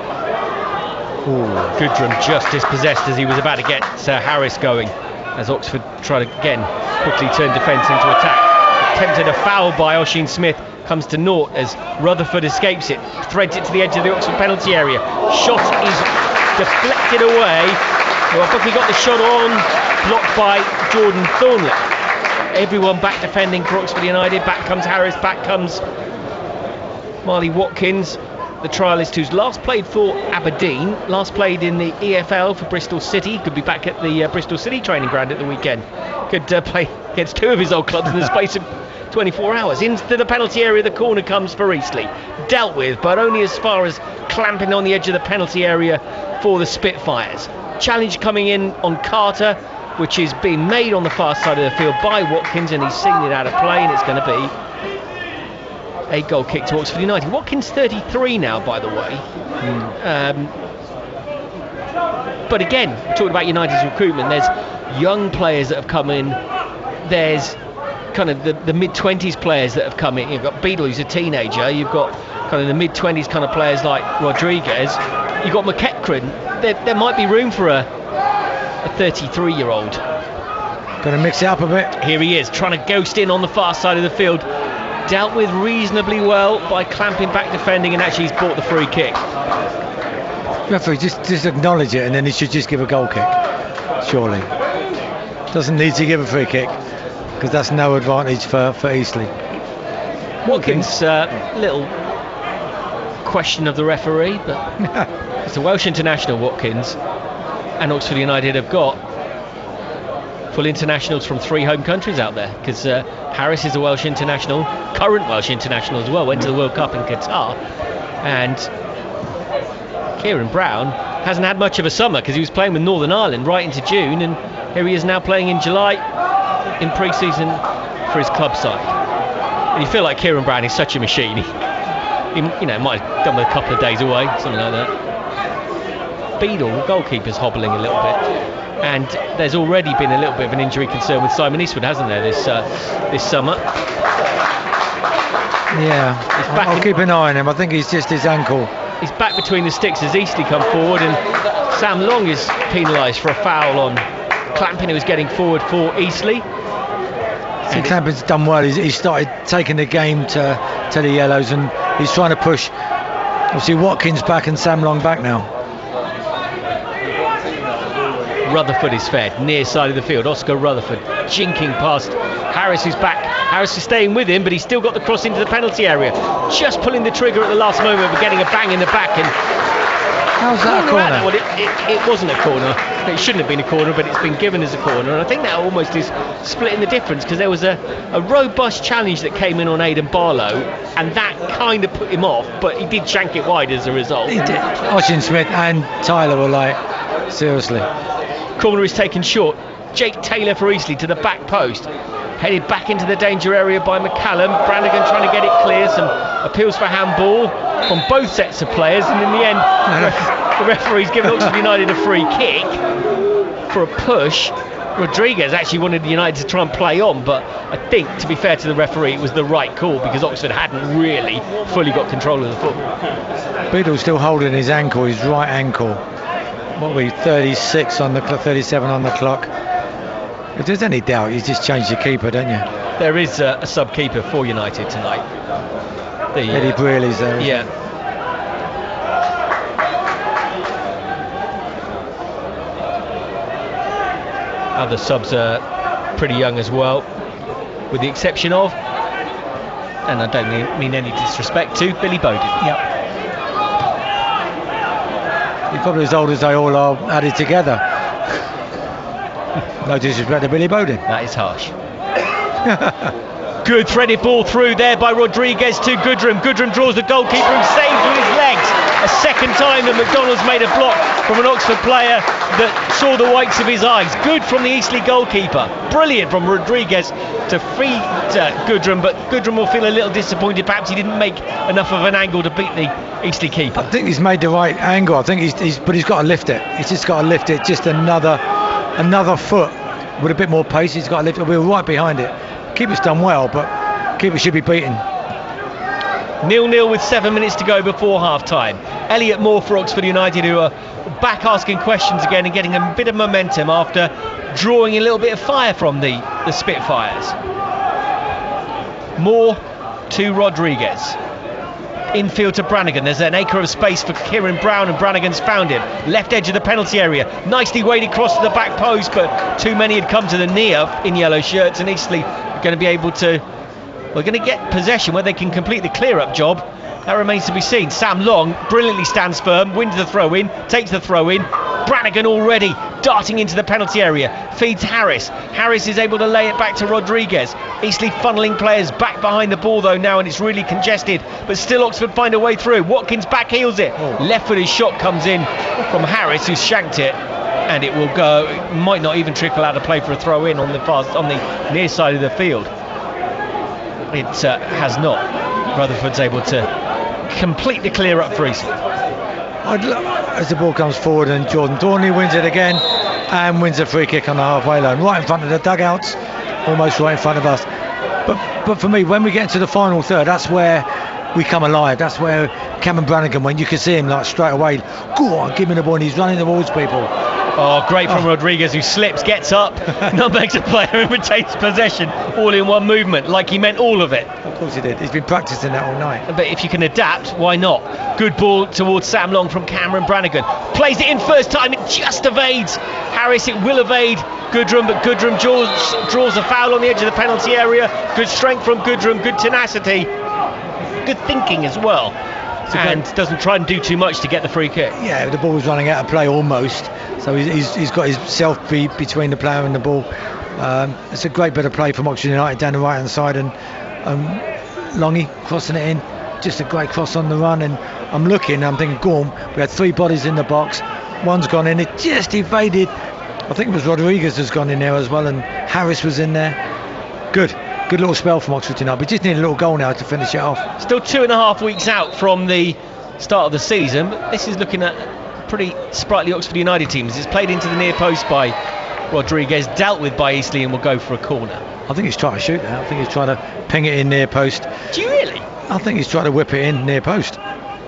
Ooh. Goodrum just dispossessed as he was about to get Harris going, as Oxford tried again quickly turn defence into attack. Attempted a foul by Oisin Smith, comes to naught as Rutherford escapes it, threads it to the edge of the Oxford penalty area. Shot is deflected away. Nwabukike got the shot on, blocked by Jordan Thornley. Everyone back defending for Oxford United. Back comes Harris, back comes Marley Watkins, the trialist who's last played for Aberdeen, last played in the EFL for Bristol City. Could be back at the Bristol City training ground at the weekend. Could play against 2 of his old clubs in the space of 24 hours. Into the penalty area, the corner comes for Eastleigh. Dealt with, but only as far as clamping on the edge of the penalty area for the Spitfires. Challenge coming in on Carter, which is being made on the far side of the field by Watkins, and he's seen it out of play, and it's going to be a goal kick to Oxford United. Watkins 33 now, by the way. But again, talking about United's recruitment, there's young players that have come in. There's kind of the mid-20s players that have come in. You've got Beadle, who's a teenager. You've got kind of the mid-20s kind of players like Rodriguez. You've got McEachran. There might be room for a 33-year-old. Going to mix it up a bit. Here he is, trying to ghost in on the far side of the field. Dealt with reasonably well by clamping back defending, and actually he's bought the free kick. Referee, just acknowledge it, and then he should just give a goal kick. Surely. Doesn't need to give a free kick, because that's no advantage for Eastleigh. Watkins, little question of the referee, but it's a Welsh international, Watkins, and Oxford United have got full internationals from 3 home countries out there, because Harris is a Welsh international, current Welsh international as well, went to the World Cup in Qatar, and Kieran Brown hasn't had much of a summer because he was playing with Northern Ireland right into June, and here he is now playing in July in pre-season for his club side. And you feel like Kieran Brown is such a machine. He might have done with a couple of days away, something like that. Beadle, goalkeeper's hobbling a little bit. And there's already been a little bit of an injury concern with Simon Eastwood, hasn't there, this summer? Yeah, I'll keep an eye on him. I think he's just his ankle. He's back between the sticks as Eastleigh come forward, and Sam Long is penalised for a foul on Clampin, who was getting forward for Eastleigh. So Clampin's done well. He started taking the game to the yellows, and he's trying to push. Obviously Watkins back and Sam Long back now. Rutherford is fed, near side of the field. Oscar Rutherford jinking past Harris, who's back. Harris is staying with him, but he's still got the cross into the penalty area. Just pulling the trigger at the last moment, but getting a bang in the back. And how's that a corner? Well, it wasn't a corner. It shouldn't have been a corner, but it's been given as a corner. And I think that almost is splitting the difference, because there was a robust challenge that came in on Aidan Barlow, and that kind of put him off, but he did shank it wide as a result. He did. Oshin Smith and Tyler were like, seriously. Corner is taken short. Jake Taylor for Eastleigh to the back post. Headed back into the danger area by McCallum. Brannigan trying to get it clear. Some appeals for handball from both sets of players, and in the end, the referee's given Oxford United a free kick for a push. Rodriguez actually wanted United to try and play on, but I think, to be fair to the referee, it was the right call, because Oxford hadn't really fully got control of the football. Beadle's still holding his ankle, his right ankle. What were we, 36 on the clock, 37 on the clock. If there's any doubt, you just change the keeper, don't you? There is a sub-keeper for United tonight. Eddie Brearley's there. Yeah. Other subs are pretty young as well, with the exception of, and I don't mean any disrespect to, Billy Bowden. Yep. He's probably as old as they all are added together. No disrespect to Billy Bowden. That is harsh. Good threaded ball through there by Rodriguez to Goodrum. Goodrum draws the goalkeeper and saves with his legs. A second time that McDonald's made a block from an Oxford player that saw the whites of his eyes. Good from the Eastleigh goalkeeper. Brilliant from Rodriguez to feed Goodrum, but Goodrum will feel a little disappointed. Perhaps he didn't make enough of an angle to beat the Eastleigh keeper. I think he's made the right angle. I think but he's got to lift it. He's just got to lift it just another foot with a bit more pace. He's got to lift it. We're right behind it. Keeper's done well, but keeper should be beaten. 0-0 with 7 minutes to go before half-time. Elliot Moore for Oxford United, who are back asking questions again and getting a bit of momentum after drawing a little bit of fire from the Spitfires. Moore to Rodriguez. Infield to Brannigan. There's an acre of space for Kieran Brown, and Brannigan's found him. Left edge of the penalty area. Nicely waded across to the back post, but too many had come to the knee in yellow shirts, and Eastleigh are going to be able to... We're going to get possession where they can complete the clear-up job. That remains to be seen. Sam Long brilliantly stands firm, wins the throw-in, takes the throw-in. Brannigan already darting into the penalty area, feeds Harris. Harris is able to lay it back to Rodriguez. Eastleigh funneling players back behind the ball though now, and it's really congested, but still Oxford find a way through. Watkins back heels it. Left-footed shot comes in from Harris, who's shanked it, and it will go. It might not even trickle out of play for a throw-in on the near side of the field. It has not. Rutherford's able to complete the clear up for Eastleigh. As the ball comes forward, and Jordan Thornley wins it again and wins a free kick on the halfway line, right in front of the dugouts, almost right in front of us. But for me, when we get into the final third, that's where we come alive. That's where Cameron Brannigan, when you can see him like straight away, go on, give me the ball, and he's running towards people. Oh, great from Rodriguez, who slips, gets up, nutmegs a player and retains possession all in one movement, like he meant all of it. Of course he did. He's been practicing that all night. But if you can adapt, why not? Good ball towards Sam Long from Cameron Brannigan. Plays it in first time, it just evades Harris. It will evade Goodrum, but Goodrum draws a foul on the edge of the penalty area. Good strength from Goodrum, good tenacity, good thinking as well. And doesn't try and do too much to get the free kick. Yeah, the ball was running out of play almost, so he's got himself between the player and the ball. It's a great bit of play from Oxford United down the right hand side, and Longy crossing it in, just a great cross on the run. And I'm thinking, go on, we had three bodies in the box, one's gone in, it just evaded. I think it was Rodriguez has gone in there as well, and Harris was in there. Good little spell from Oxford United. We just need a little goal now to finish it off. Still 2.5 weeks out from the start of the season, but this is looking at pretty sprightly Oxford United teams. It's played into the near post by Rodriguez, dealt with by Eastleigh, and will go for a corner. I think he's trying to shoot now. I think he's trying to ping it in near post. Do you really? I think he's trying to whip it in near post.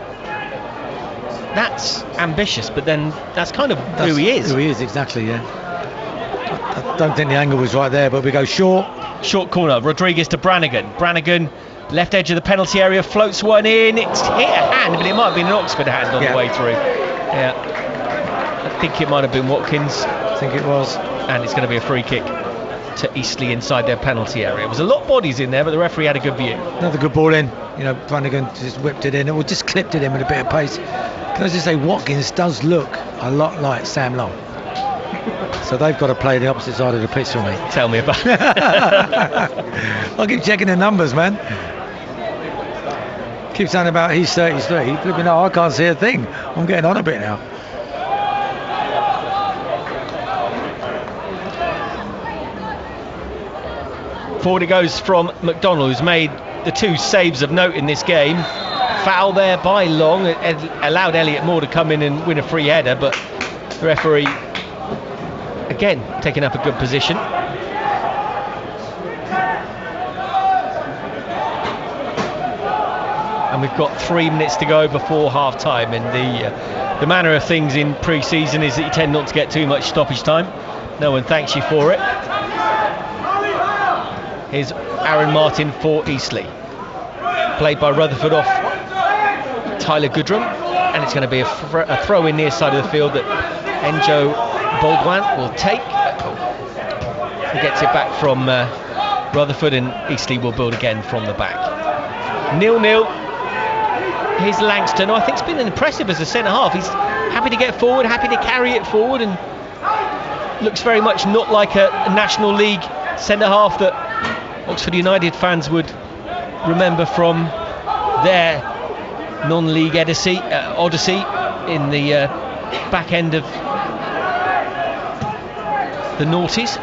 That's ambitious, but then that's kind of who he is. Who he is, exactly, yeah. I don't think the angle was right there, but we go short. Short corner, Rodriguez to Brannigan. Brannigan, left edge of the penalty area, floats one in. It's hit a hand, but it might have been an Oxford hand on the way through. Yeah, I think it might have been Watkins. I think it was. And it's going to be a free kick to Eastleigh inside their penalty area. It was a lot of bodies in there, but the referee had a good view. Another good ball in. You know, Brannigan just whipped it in, or just clipped it in with a bit of pace. Can I just say, Watkins does look a lot like Sam Long. So they've got to play the opposite side of the pitch for me. Tell me about it. I'll keep checking the numbers, man. Keep saying about he's 33. Flipping, no, I can't see a thing. I'm getting on a bit now. Forward it goes from McDonald, who's made the 2 saves of note in this game. Foul there by Long. It allowed Elliot Moore to come in and win a free header, but the referee again taking up a good position. And we've got 3 minutes to go before half time, and the manner of things in pre-season is that you tend not to get too much stoppage time. No one thanks you for it. Here's Aaron Martin for Eastleigh, played by Rutherford off Tyler Goodrum, and it's going to be a throw in near side of the field that Enjo Baldwin will take. He gets it back from Rutherford, and Eastleigh will build again from the back. 0-0. Here's Langston, who I think's been impressive as a centre-half. He's happy to get forward, happy to carry it forward, and looks very much not like a National League centre-half that Oxford United fans would remember from their non-league odyssey in the back end of the noughties.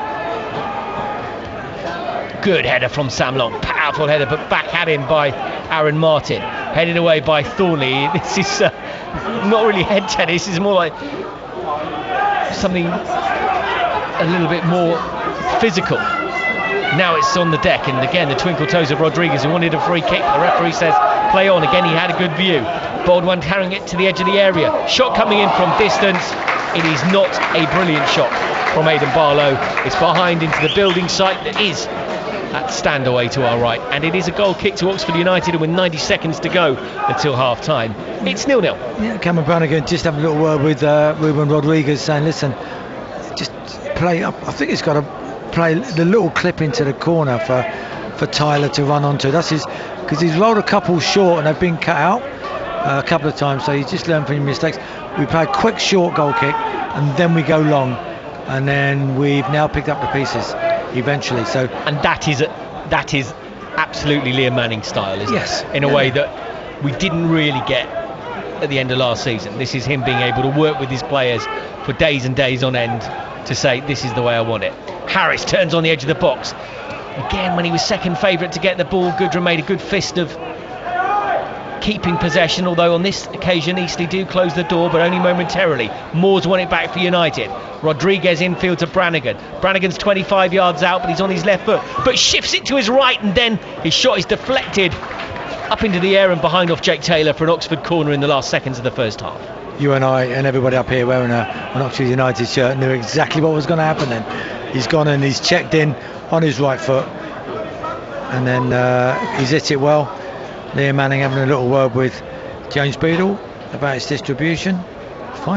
Good header from Sam Long, powerful header, but back at him by Aaron Martin, headed away by Thornley. This is not really head tennis, it's more like something a little bit more physical. Now it's on the deck, and again the twinkle toes of Rodriguez, who wanted a free kick. The referee says play on. Again, he had a good view. Baldwin carrying it to the edge of the area. Shot coming in from distance. It is not a brilliant shot from Aidan Barlow. It's behind into the building site that is at stand away to our right, and it is a goal kick to Oxford United with 90 seconds to go until half time. It's 0-0. Yeah, Cameron Brannigan just having a little word with Ruben Rodriguez, saying listen, just play up. I think he's got to play the little clip into the corner for Tyler to run onto. That's his, because he's rolled a couple short and they've been cut out a couple of times, so he's just learned from his mistakes. We play a quick short goal kick and then we go long, and then we've now picked up the pieces eventually. So, and that is absolutely Liam Manning style, isn't it? In a way that we didn't really get at the end of last season. This is him being able to work with his players for days and days on end to say this is the way I want it. Harris turns on the edge of the box. Again, when he was second favourite to get the ball, Goodrum made a good fist of keeping possession, although on this occasion Eastleigh do close the door, but only momentarily. Moore's won it back for United. Rodriguez infield to Brannigan. Brannigan's 25 yards out, but he's on his left foot, but shifts it to his right, and then his shot is deflected up into the air and behind off Jake Taylor for an Oxford corner in the last seconds of the first half. You and I and everybody up here wearing an Oxford United shirt knew exactly what was going to happen then. He's gone and he's checked in on his right foot, and then he's hit it well. Liam Manning having a little word with James Beadle about its distribution. Fine.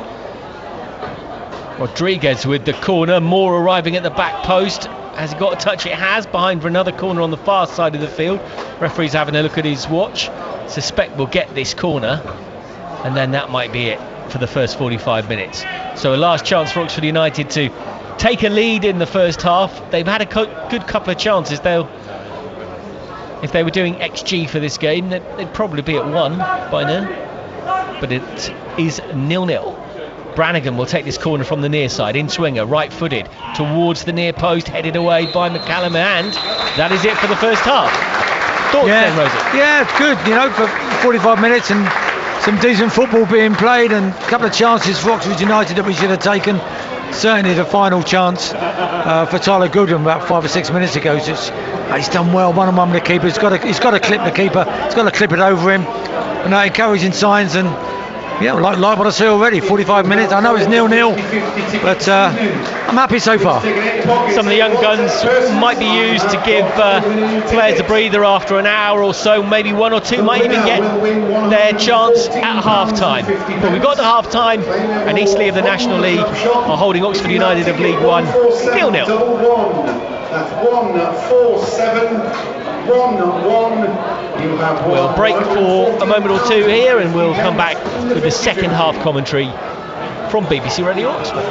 Rodriguez with the corner. Moore arriving at the back post. Has he got a touch? It has. Behind for another corner on the far side of the field. Referee's having a look at his watch. Suspect we'll get this corner, and then that might be it for the first 45 minutes. So a last chance for Oxford United to take a lead in the first half. They've had a good couple of chances. If they were doing XG for this game, they'd probably be at 1 by now. But it is 0-0. Brannigan will take this corner from the near side, in swinger, right-footed, towards the near post, headed away by McCallum, and that is it for the first half. Thoughts then, Rosie? Yeah, it's good, for 45 minutes, and some decent football being played and a couple of chances for Oxford United that we should have taken. Certainly the final chance for Tyler Goodwin about 5 or 6 minutes ago. He's done well, 1-on-1 with the keeper. He's got to clip the keeper. He's got to clip it over him. And encouraging signs, and yeah, like what I say already, 45 minutes. I know it's 0-0, but I'm happy so far. Some of the young guns might be used to give players a breather after an hour or so. Maybe one or two might even get their chance at half-time. But we've got to half-time, and Eastleigh of the National League are holding Oxford United of League One 0-0. That's 1-4-7. 1-1. You have We'll break for a moment or two here, and we'll come back with the second half commentary from BBC Radio Oxford.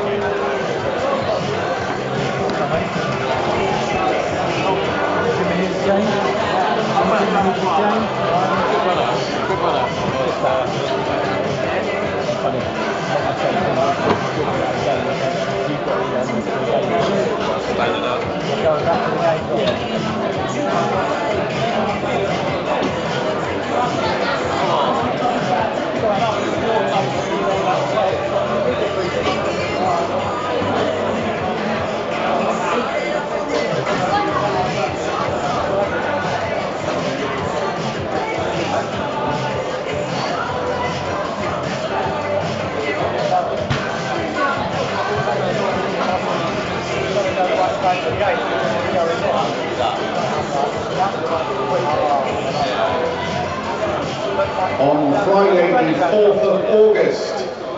On Friday the 4th of August,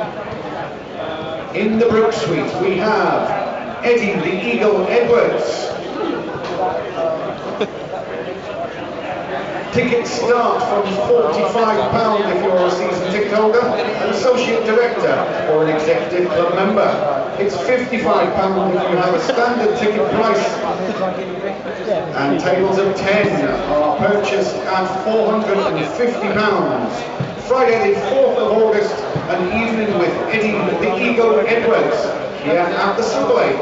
in the Brook Suite, we have Eddie the Eagle Edwards. Tickets start from £45 if you're a season ticket holder, an associate director or an executive club member. It's £55 if you have a standard ticket price. And tables of 10 are purchased at £450. Friday the 4th of August, an evening with Eddie the Eagle Edwards here at the Silver Lake.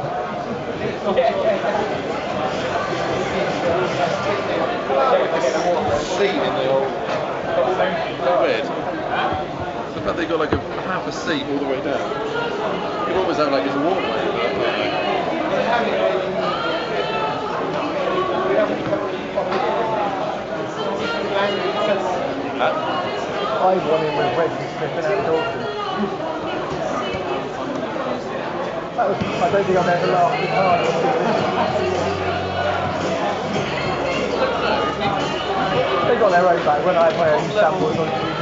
Seat in the old. Weird. The fact they got like half a seat all the way down. You almost have like it's a walkway. I won him with Red and Smith and Dawson. I don't think I've ever laughed as hard as they got their own back when I had my own samples on TV.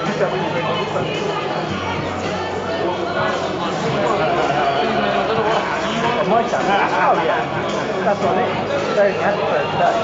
On my channel? Oh yeah, that's on it. They only had the first day.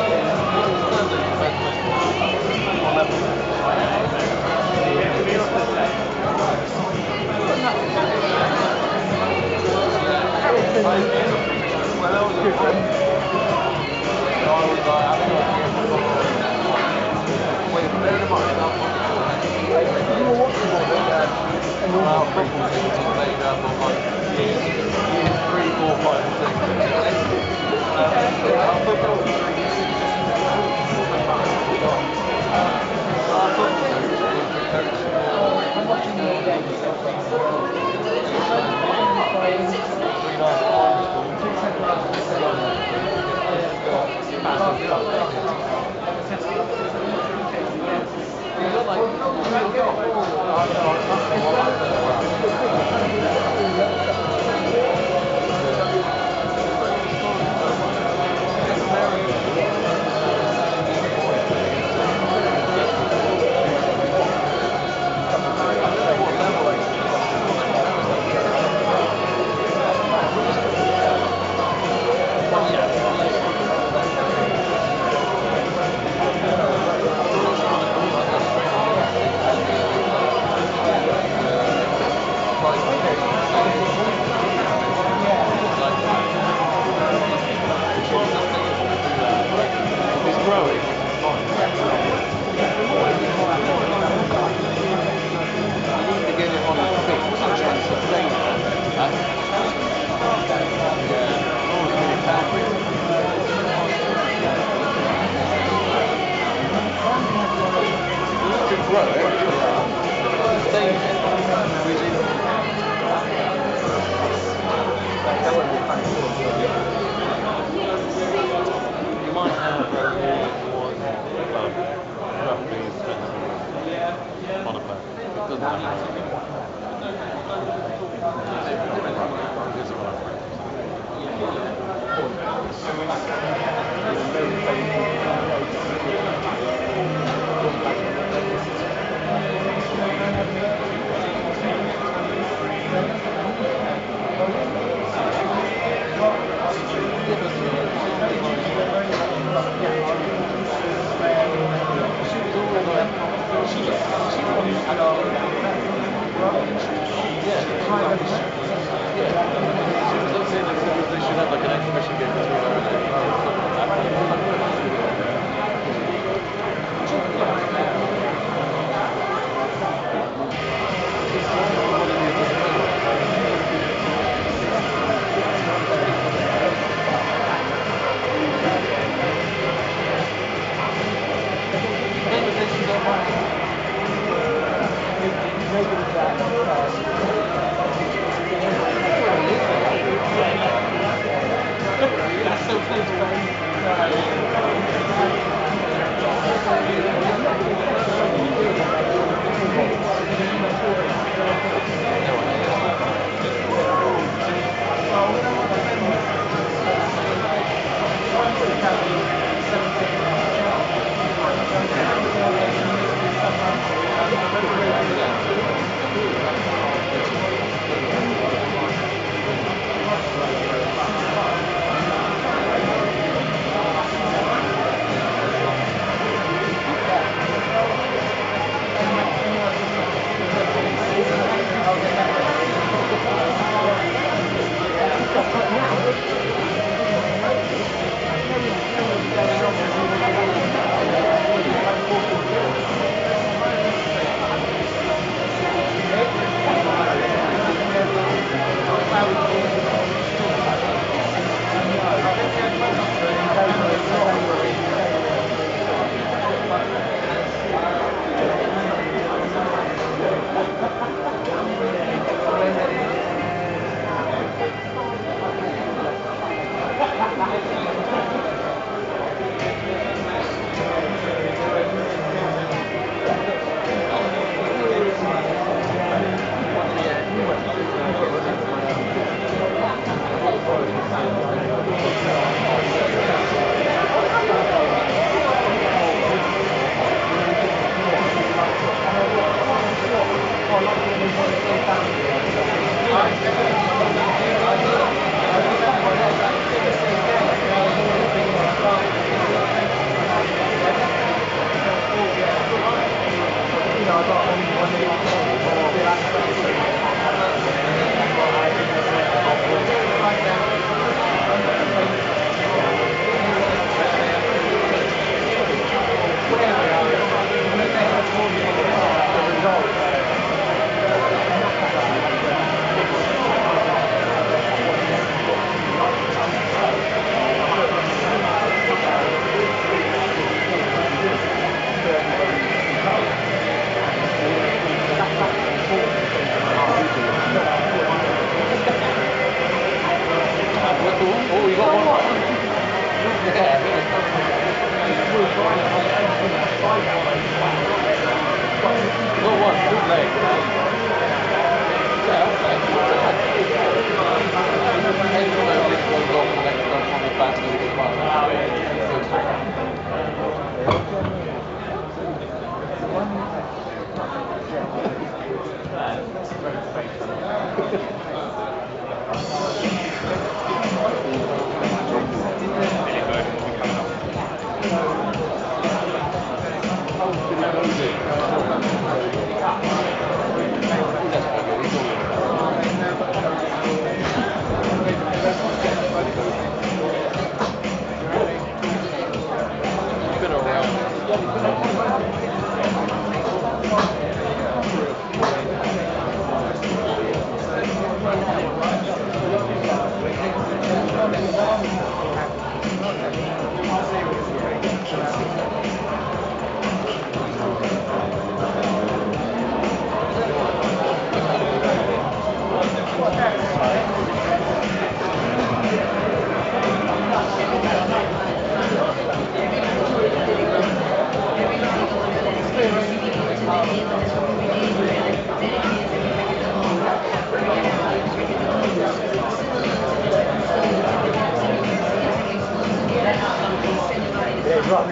They should have like an exhibition game between her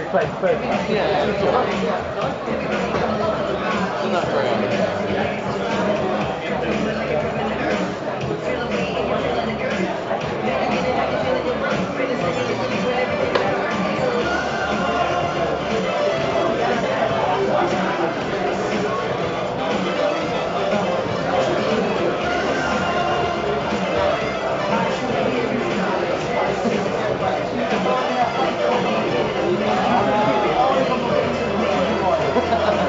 playing first. Yeah. Isn't that great? Ha ha ha.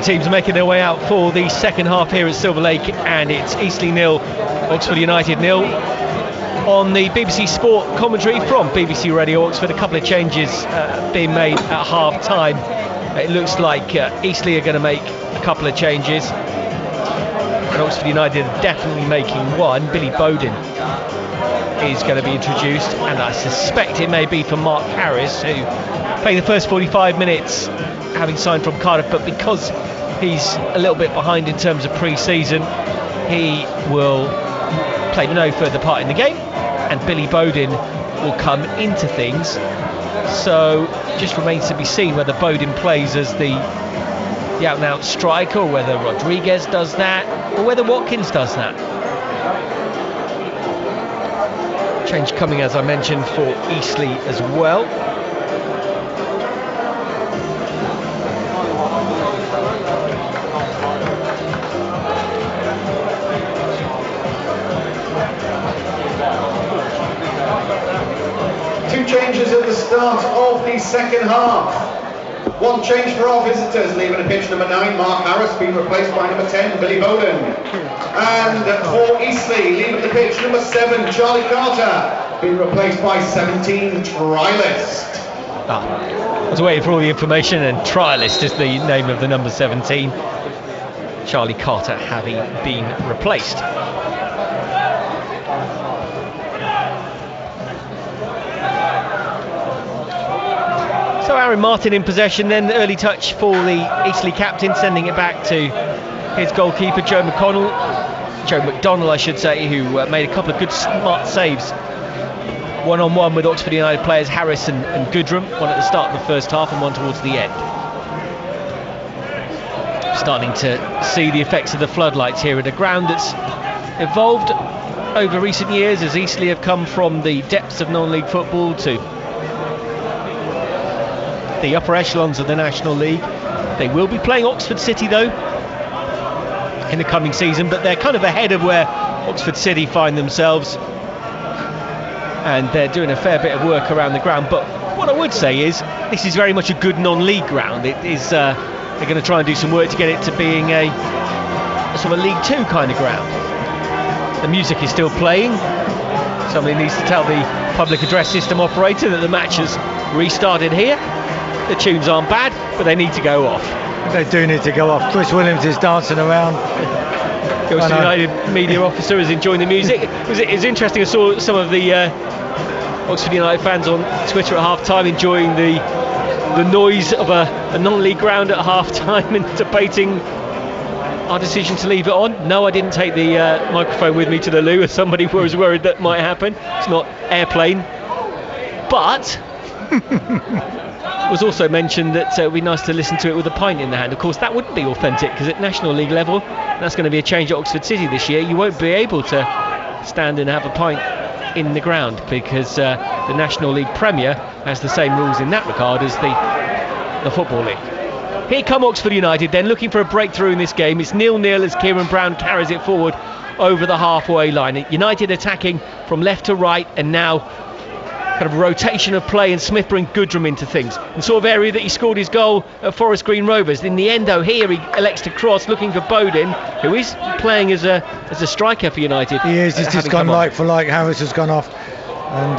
The teams are making their way out for the second half here at Silver Lake, and it's Eastleigh 0, Oxford United 0. On the BBC Sport commentary from BBC Radio Oxford, a couple of changes being made at half time. It looks like Eastleigh are going to make a couple of changes, and Oxford United are definitely making one. Billy Bowden is going to be introduced, and I suspect it may be for Mark Harris, who played the first 45 minutes having signed from Cardiff, but because he's a little bit behind in terms of pre-season, he will play no further part in the game, and Billy Bowden will come into things. So just remains to be seen whether Bowden plays as the out-and-out striker, or whether Rodriguez does that, or whether Watkins does that. Change coming, as I mentioned, for Eastleigh as well. Two changes at the start of the second half. One change for our visitors, leaving the pitch number 9, Mark Harris, being replaced by number 10, Billy Bowden. And for Eastleigh, leaving the pitch number 7, Charlie Carter, being replaced by 17, Trialist. I was waiting for all the information, and Trialist is the name of the number 17. Charlie Carter having been replaced. So Aaron Martin in possession, then the early touch for the Eastleigh captain, sending it back to his goalkeeper Joe McDonnell, I should say, who made a couple of good smart saves one-on-one with Oxford United players Harris and Goodrum, one at the start of the first half and one towards the end. Starting to see the effects of the floodlights here at a ground that's evolved over recent years as Eastleigh have come from the depths of non-league football to the upper echelons of the National League. They will be playing Oxford City though in the coming season, but they're kind of ahead of where Oxford City find themselves, and they're doing a fair bit of work around the ground. But what I would say is this is very much a good non-league ground. It is they're going to try and do some work to get it to being a sort of League 2 kind of ground. The music is still playing. Somebody needs to tell the public address system operator that the match has restarted here. The tunes aren't bad, but they need to go off. They do need to go off. Chris Williams is dancing around. The Oxford United media officer is enjoying the music. It was interesting. I saw some of the Oxford United fans on Twitter at half-time enjoying the noise of a non-league ground at half-time and debating our decision to leave it on. No, I didn't take the microphone with me to the loo, as somebody was worried that might happen. It's not airplane. But it was also mentioned that it would be nice to listen to it with a pint in the hand. Of course, that wouldn't be authentic, because at National League level, that's going to be a change at Oxford City this year. You won't be able to stand and have a pint in the ground, because the National League Premier has the same rules in that regard as the Football League. Here come Oxford United then, looking for a breakthrough in this game. It's 0-0 as Kieran Brown carries it forward over the halfway line. United attacking from left to right, and now kind of rotation of play, and Smith brings Goodrum into things. The sort of area that he scored his goal at Forest Green Rovers. In the end, though, here he elects to cross, looking for Bowden, who is playing as a striker for United. He is. He's just gone like for like. Harris has gone off, and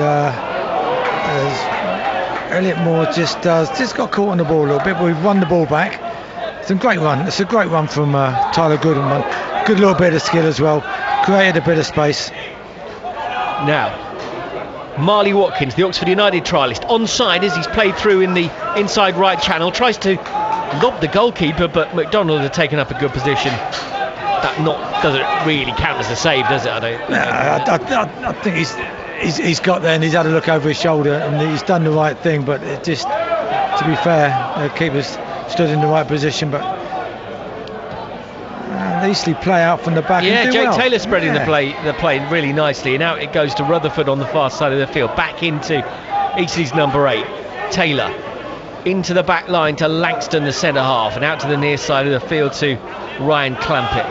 Elliot Moore just got caught on the ball a little bit, but we've won the ball back. It's a great run. It's a great run from Tyler Goodrum. Good little bit of skill as well. Created a bit of space. Now, Marley Watkins, the Oxford United trialist, onside as he's played through in the inside right channel, tries to lob the goalkeeper, but McDonnell had taken up a good position. That doesn't really count as a save, does it? I think he's got there, and he's had a look over his shoulder, and he's done the right thing. But it just, to be fair, the keeper's stood in the right position, but Eastleigh play out from the back. Yeah, and do Jake well. Taylor spreading the play really nicely, and out it goes to Rutherford on the far side of the field, back into Eastleigh's number 8, Taylor, into the back line to Langston, the centre half, and out to the near side of the field to Ryan Clampett.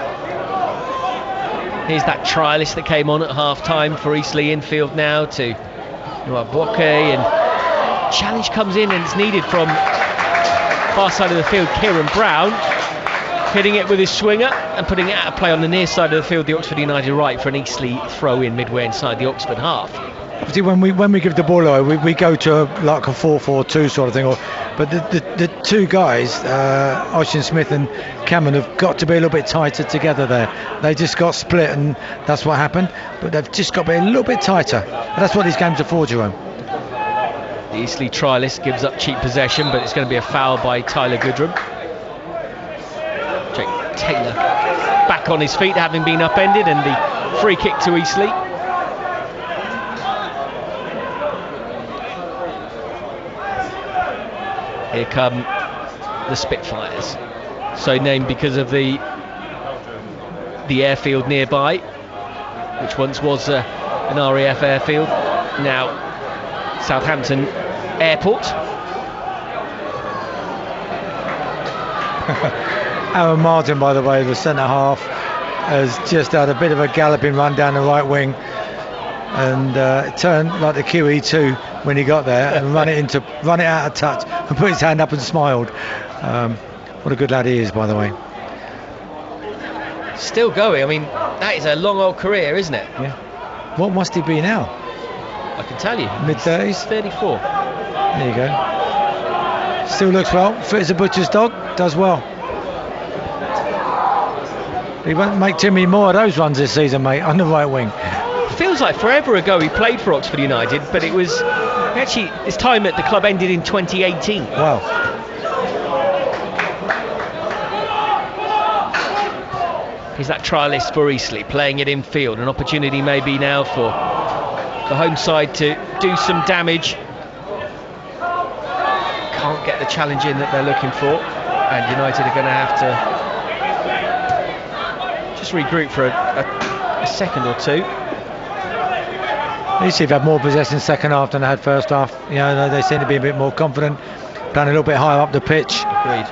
Here's that trialist that came on at half-time for Eastleigh infield now to Nwabwoke, and challenge comes in, and it's needed from far side of the field, Kieran Brown, hitting it with his swinger and putting it out of play on the near side of the field, the Oxford United right, for an Eastleigh throw in midway inside the Oxford half. See, when we give the ball away, we go to like a 4-4-2 sort of thing. But the two guys, Oisin Smith and Cameron, have got to be a little bit tighter together there. They just got split, and that's what happened. But they've just got to be a little bit tighter. And that's what these games are for, Jerome. The Eastleigh trialist gives up cheap possession, but it's going to be a foul by Tyler Goodrum. Jake Taylor back on his feet, having been upended, and the free kick to Eastleigh. Here come the Spitfires, so named because of the airfield nearby, which once was an RAF airfield, now Southampton Airport. Aaron Martin, by the way, the centre half, has just had a bit of a galloping run down the right wing, and turned like the QE2 when he got there, and run it out of touch, and put his hand up and smiled. What a good lad he is, by the way. Still going. I mean, that is a long old career, isn't it? Yeah. What must he be now? I can tell you. Mid-30s? 34. There you go. Still looks well. Fit as a butcher's dog. Does well. He won't make too many more of those runs this season, mate, on the right wing. Feels like forever ago he played for Oxford United, but it was actually his time at the club ended in 2018. Wow. He's that trialist for Eastleigh, playing it in field. An opportunity maybe now for the home side to do some damage. Can't get the challenge in that they're looking for, and United are going to have to just regroup for a second or two. At least they've had more possession second half than they had first half. You know, they seem to be a bit more confident, playing a little bit higher up the pitch. Agreed.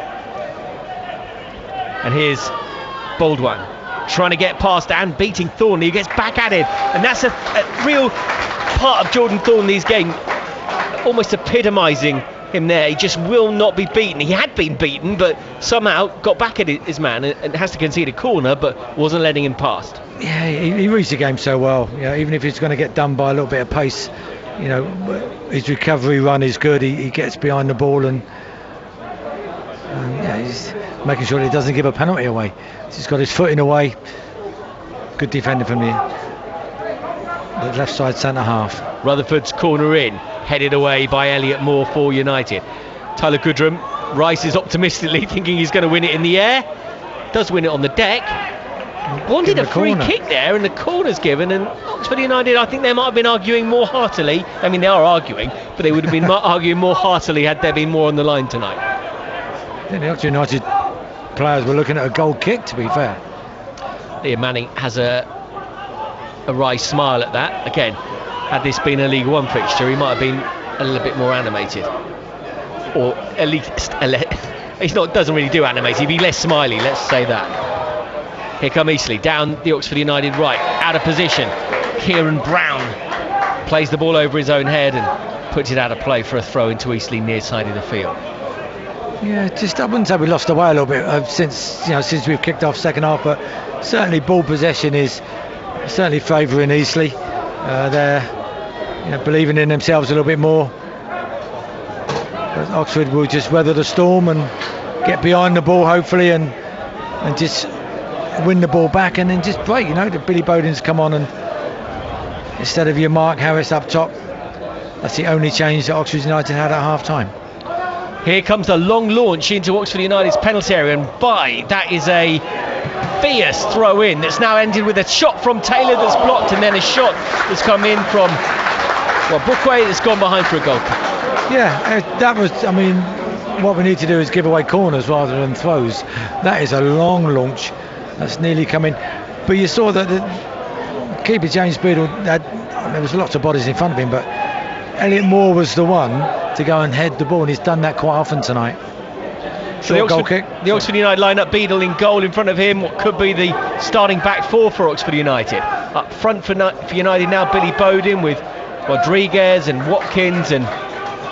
And here's Baldwin trying to get past and beating Thornley, who gets back at him, and that's a real part of Jordan Thornley's game, almost epitomising him there. He just will not be beaten. He had been beaten, but somehow got back at his man and has to concede a corner, but wasn't letting him past. Yeah, he reads the game so well. You know, even if he's going to get done by a little bit of pace, you know, his recovery run is good. He gets behind the ball and yeah, he's making sure that he doesn't give a penalty away. He's got his foot in the way. Good defender from the left side centre half. Rutherford's corner in, headed away by Elliot Moore for United. Tyler Goodrum rises optimistically, thinking he's going to win it in the air. Does win it on the deck. Wanted a free kick there, and the corner's given, and Oxford United, I think they might have been arguing more heartily. I mean, they are arguing, but they would have been arguing more heartily had there been more on the line tonight. I think the Oxford United players were looking at a goal kick, to be fair. Liam Manning has a wry smile at that. Again, had this been a League One fixture, he might have been a little bit more animated, or at least doesn't really do animated. He'd be less smiley, let's say that. Here come Eastleigh down the Oxford United right, out of position. Kieran Brown plays the ball over his own head and puts it out of play for a throw into Eastleigh near side of the field. Yeah, just I wouldn't say we lost away a little bit since we've kicked off second half, but certainly ball possession is certainly favouring Eastleigh. They're believing in themselves a little bit more. But Oxford will just weather the storm and get behind the ball hopefully, and just win the ball back and then just break. You know, the Billy Bowden's come on, and instead of your Mark Harris up top, that's the only change that Oxford United had at half time. Here comes the long launch into Oxford United's penalty area, and that is a fierce throw in that's now ended with a shot from Taylor that's blocked, and then a shot that's come in from Bookway that's gone behind for a goal kick. Yeah, that was, I mean, what we need to do is give away corners rather than throws. That is a long launch that's nearly coming, but you saw that the keeper James Beadle there was lots of bodies in front of him, but Elliot Moore was the one to go and head the ball, and he's done that quite often tonight. So the Oxford United line up, Beadle in goal, in front of him what could be the starting back four for Oxford United. Up front for United now, Billy Bowden with Rodriguez and Watkins and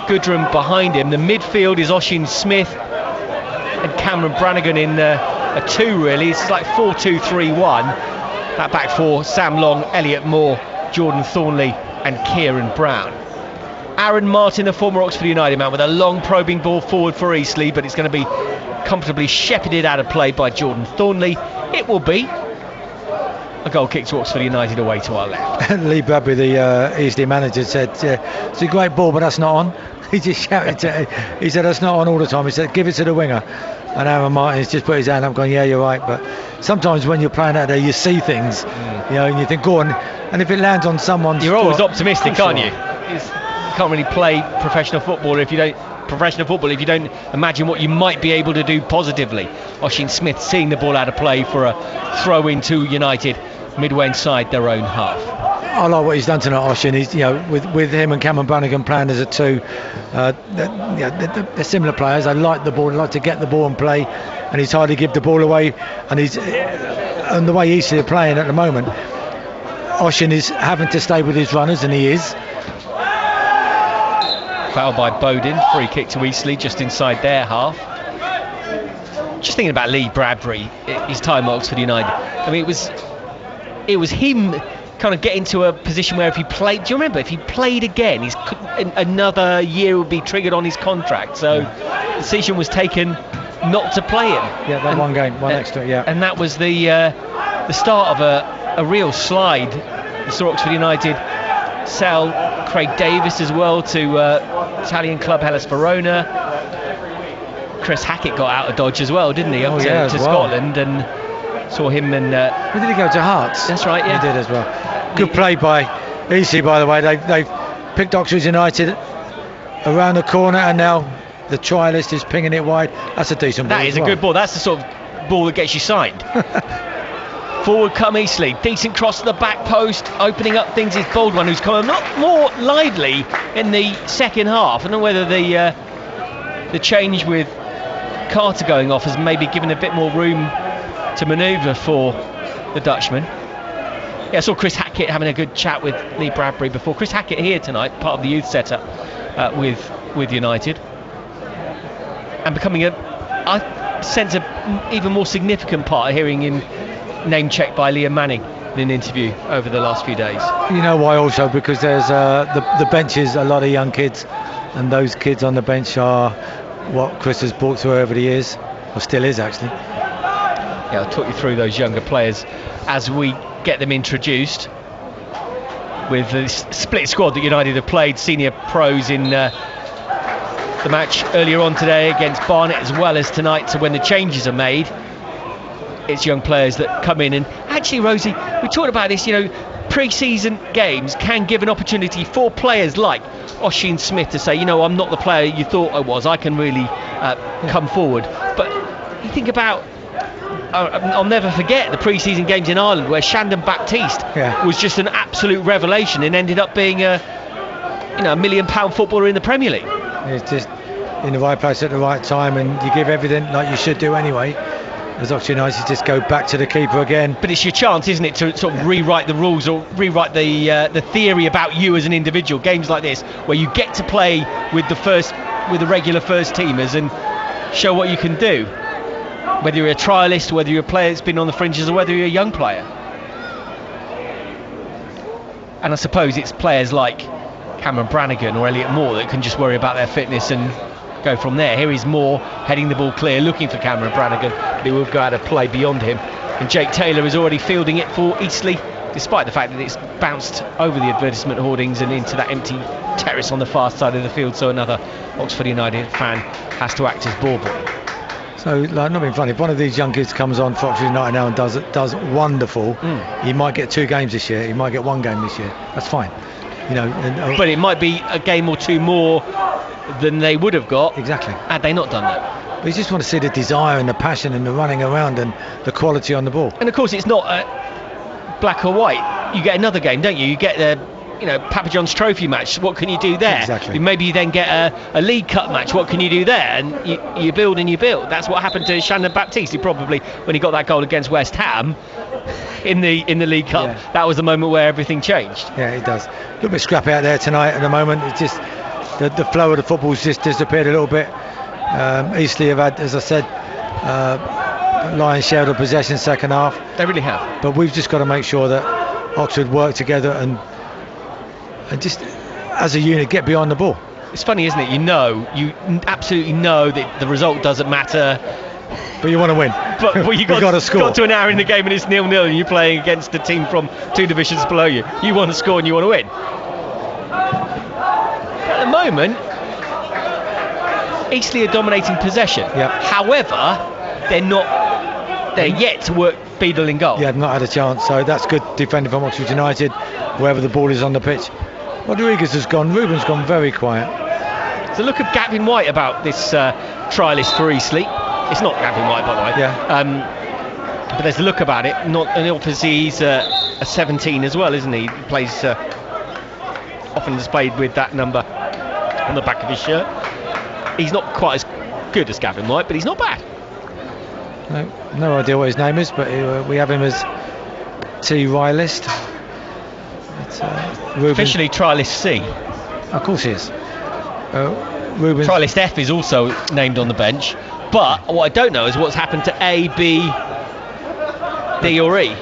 Goodrum behind him. The midfield is Oisin Smith and Cameron Brannigan in a 2 really. It's like 4-2-3-1. That back four: Sam Long, Elliot Moore, Jordan Thornley and Kieran Brown. Aaron Martin, a former Oxford United man, with a long probing ball forward for Eastleigh, but it's going to be comfortably shepherded out of play by Jordan Thornley. It will be a goal kick to Oxford United away to our left. Lee Bradbury, the Eastleigh manager, said, it's a great ball, but that's not on. He just shouted to, he said, that's not on all the time. He said, give it to the winger. And Aaron Martin's just put his hand up going, yeah, you're right. But sometimes when you're playing out there, you see things, you know, and you think, go on. And if it lands on someone's You're always foot, optimistic, aren't you? You can't really play professional football if you don't imagine what you might be able to do positively. Oisin Smith seeing the ball out of play for a throw into United midway inside their own half. I like what he's done tonight, Oisin. He's, you know, with him and Cameron Brannigan playing as a 2, they're similar players. They like the ball, they like to get the ball and play, and he's hard to give the ball away. And and the way Eastleigh are playing at the moment, Oisin is having to stay with his runners, and he is. Foul by Bowden, free kick to Eastleigh just inside their half. Just thinking about Lee Bradbury, his time at Oxford United. I mean, it was him kind of getting to a position where if he played, do you remember, if he played again, another year would be triggered on his contract. So the decision was taken not to play him. Yeah, that one game, one extra, yeah. And that was the start of a real slide. We saw Oxford United sell Craig Davis as well to Italian club Hellas Verona. Chris Hackett got out of Dodge as well, didn't he? Up to Scotland, and saw him and... Where did he go, to Hearts? That's right, yeah. He did as well. Good play by Eastleigh, by the way. They've picked Oxford United around the corner, and now the trialist is pinging it wide. That's a decent ball. That is a good ball. That's the sort of ball that gets you signed. Forward come Eastleigh, decent cross to the back post, opening up things is Baldwin, who's come a lot more lively in the second half. I don't know whether the change with Carter going off has maybe given a bit more room to manoeuvre for the Dutchman. Yeah, I saw Chris Hackett having a good chat with Lee Bradbury before. Chris Hackett here tonight, part of the youth setup with United, and becoming I sense an even more significant part, hearing him name checked by Liam Manning in an interview over the last few days. You know why also? Because there's the bench is a lot of young kids, and those kids on the bench are what Chris has brought through over the years, or still is actually. Yeah, I'll talk you through those younger players as we get them introduced. With the split squad that United have played, senior pros in the match earlier on today against Barnet, as well as tonight. So when the changes are made, it's young players that come in. And actually, Rosie, we talked about this, you know, pre-season games can give an opportunity for players like Oisin Smith to say, you know, I'm not the player you thought I was, I can really come forward. But you think about, I'll never forget the pre-season games in Ireland where Shandon Baptiste was just an absolute revelation and ended up being a £1 million footballer in the Premier League. It's just in the right place at the right time, and you give everything like you should do anyway. As Oxford United just go back to the keeper again. But it's your chance, isn't it, to sort of rewrite the rules or rewrite the theory about you as an individual. Games like this, where you get to play with the regular first teamers and show what you can do. Whether you're a trialist, whether you're a player that's been on the fringes, or whether you're a young player. And I suppose it's players like Cameron Brannigan or Elliot Moore that can just worry about their fitness and go from there. Here is Moore heading the ball clear, looking for Cameron Brannigan, but he will go out of play beyond him. And Jake Taylor is already fielding it for Eastleigh, despite the fact that it's bounced over the advertisement hoardings and into that empty terrace on the far side of the field, so another Oxford United fan has to act as ball boy. So, like, not being funny, if one of these young kids comes on for Oxford United now and does wonderful, he might get 2 games this year, he might get 1 game this year, that's fine. You know, but it might be a game or 2 more than they would have got exactly had they not done that. But you just want to see the desire and the passion and the running around and the quality on the ball. And of course it's not black or white. You get another game, don't you? You get the Papa John's Trophy match. What can you do there? Exactly. Maybe you then get a League Cup match. What can you do there? And you build and you build. That's what happened to Shandon Baptiste. He probably, when he got that goal against West Ham in the League Cup, that was the moment where everything changed. Yeah, it does. A little bit scrappy out there tonight at the moment. It's just the flow of the football's just disappeared a little bit. Eastleigh have had, as I said, lion's share of possession second half. They really have. But we've just got to make sure that Oxford work together and just as a unit get beyond the ball. It's funny, isn't it? You absolutely know that the result doesn't matter. But you want to win. But well, you got to score. Got to an hour in the game and it's 0-0 and you're playing against a team from 2 divisions below you. You want to score and you want to win. At the moment, Eastleigh are dominating possession. Yep. However, they're not there yet to work Beadle in goal. Yeah, I've not had a chance, so that's good defending from Oxford United, wherever the ball is on the pitch. Rodriguez has gone, Ruben's gone very quiet. So look at Gavin White about this trialist for Eastleigh. It's not Gavin White, by the way. Yeah. But there's a look about it. And obviously he's a 17 as well, isn't he? He plays often displayed with that number on the back of his shirt. He's not quite as good as Gavin White, but he's not bad. No idea what his name is, but we have him as T. Rylist. Officially trialist C. Of course he is. Ruben. Trialist F is also named on the bench, but what I don't know is what's happened to A, B, D or E.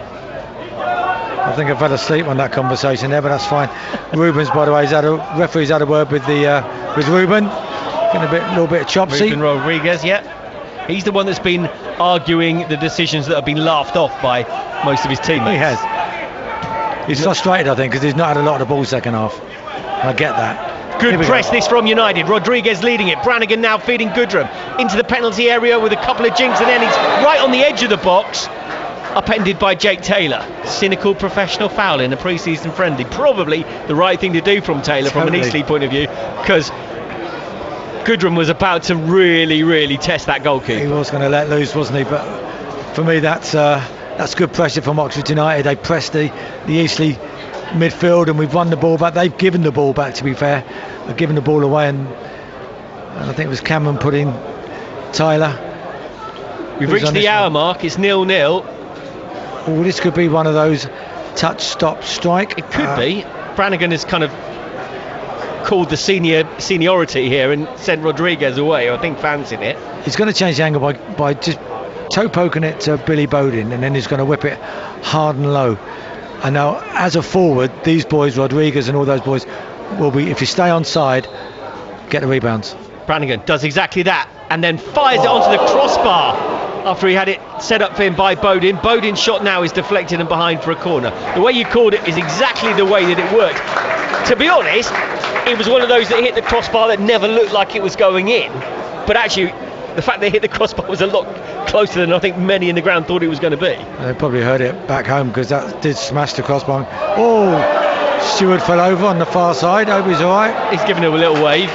I think I fell asleep on that conversation there, but that's fine. Ruben's, by the way, referee's had a word with Ruben. Getting a little bit of chopsy. Ruben Rodriguez, yeah. He's the one that's been arguing the decisions that have been laughed off by most of his teammates. He has. He's frustrated, I think, because he's not had a lot of the ball second half. I get that. Good press this from United. Rodriguez leading it. Brannigan now feeding Goodrum into the penalty area with a couple of jinks, and then he's right on the edge of the box, upended by Jake Taylor. Cynical professional foul in a pre-season friendly. Probably the right thing to do from Taylor from an Eastleigh point of view, because Goodrum was about to really test that goalkeeper. He was going to let loose, wasn't he? But for me, that's good pressure from Oxford United. They pressed the Eastleigh midfield and we've won the ball back. They've given the ball back, to be fair. They've given the ball away, and I think it was Cameron put in Tyler. We've reached the hour mark. It's 0-0. Oh, this could be one of those touch, stop, strike. It could be. Brannigan has kind of called the seniority here and sent Rodriguez away. I think fancying it. He's going to change the angle by just toe poking it to Billy Bowden, and then he's going to whip it hard and low. And now, as a forward, these boys, Rodriguez and all those boys, will be, if you stay on side, get the rebounds. Brannigan does exactly that, and then fires it onto the crossbar after he had it set up for him by Bowden. Bowden's shot now is deflected and behind for a corner. The way you called it is exactly the way that it worked. To be honest, it was one of those that hit the crossbar that never looked like it was going in, but actually the fact they hit the crossbar was a lot closer than I think many in the ground thought it was going to be. They probably heard it back home, because that did smash the crossbar. Oh, Stewart fell over on the far side. Hope he's all right. He's giving him a little wave.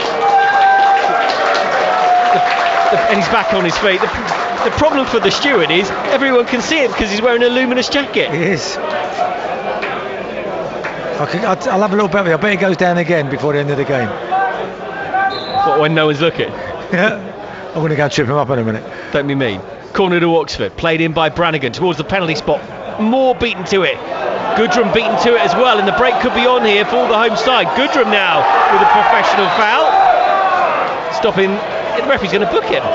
And he's back on his feet. The problem for the steward is everyone can see it because he's wearing a luminous jacket. He is. I'll have a little bet with you. I bet he goes down again before the end of the game. What, when no one's looking? Yeah. I'm going to go and trip him up in a minute. Don't be mean. Corner to Oxford, played in by Brannigan towards the penalty spot. More beaten to it. Goodrum beaten to it as well, and the break could be on here for the home side. Goodrum now with a professional foul. Stopping, the referee's going to book him.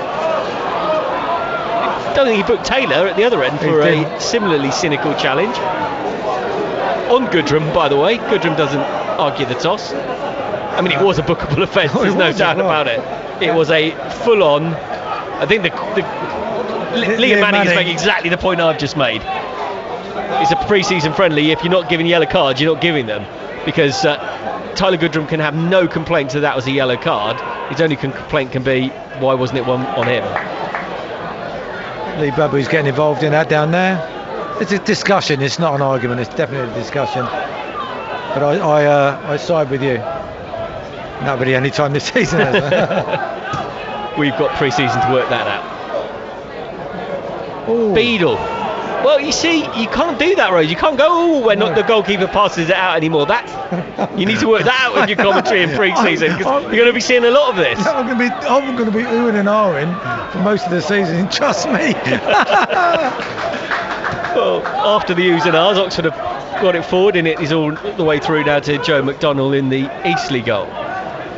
Don't think he booked Taylor at the other end for a similarly cynical challenge. On Goodrum, by the way. Goodrum doesn't argue the toss. I mean, it was a bookable offence, there's no doubt about it. It was a full-on. I think Liam Manning is making exactly the point I've just made. It's a pre-season friendly. If you're not giving yellow cards, you're not giving them, because Tyler Goodrum can have no complaint that that was a yellow card. His only complaint can be, why wasn't it one on him? Lee Babu's getting involved in that down there. It's a discussion. It's not an argument. It's definitely a discussion. But I side with you. Not really any time this season. We've got pre-season to work that out. Ooh. Beadle. Well, you see, you can't do that, Rose. You can't go, oh, when the goalkeeper passes it out anymore. You need to work that out with your commentary in pre-season, because you're going to be seeing a lot of this. I'm going to be oohing and ahhing for most of the season. Trust me. Well, after the oohs and ahs, Oxford have got it forward, and it is all the way through now to Joe McDonnell in the Eastleigh goal.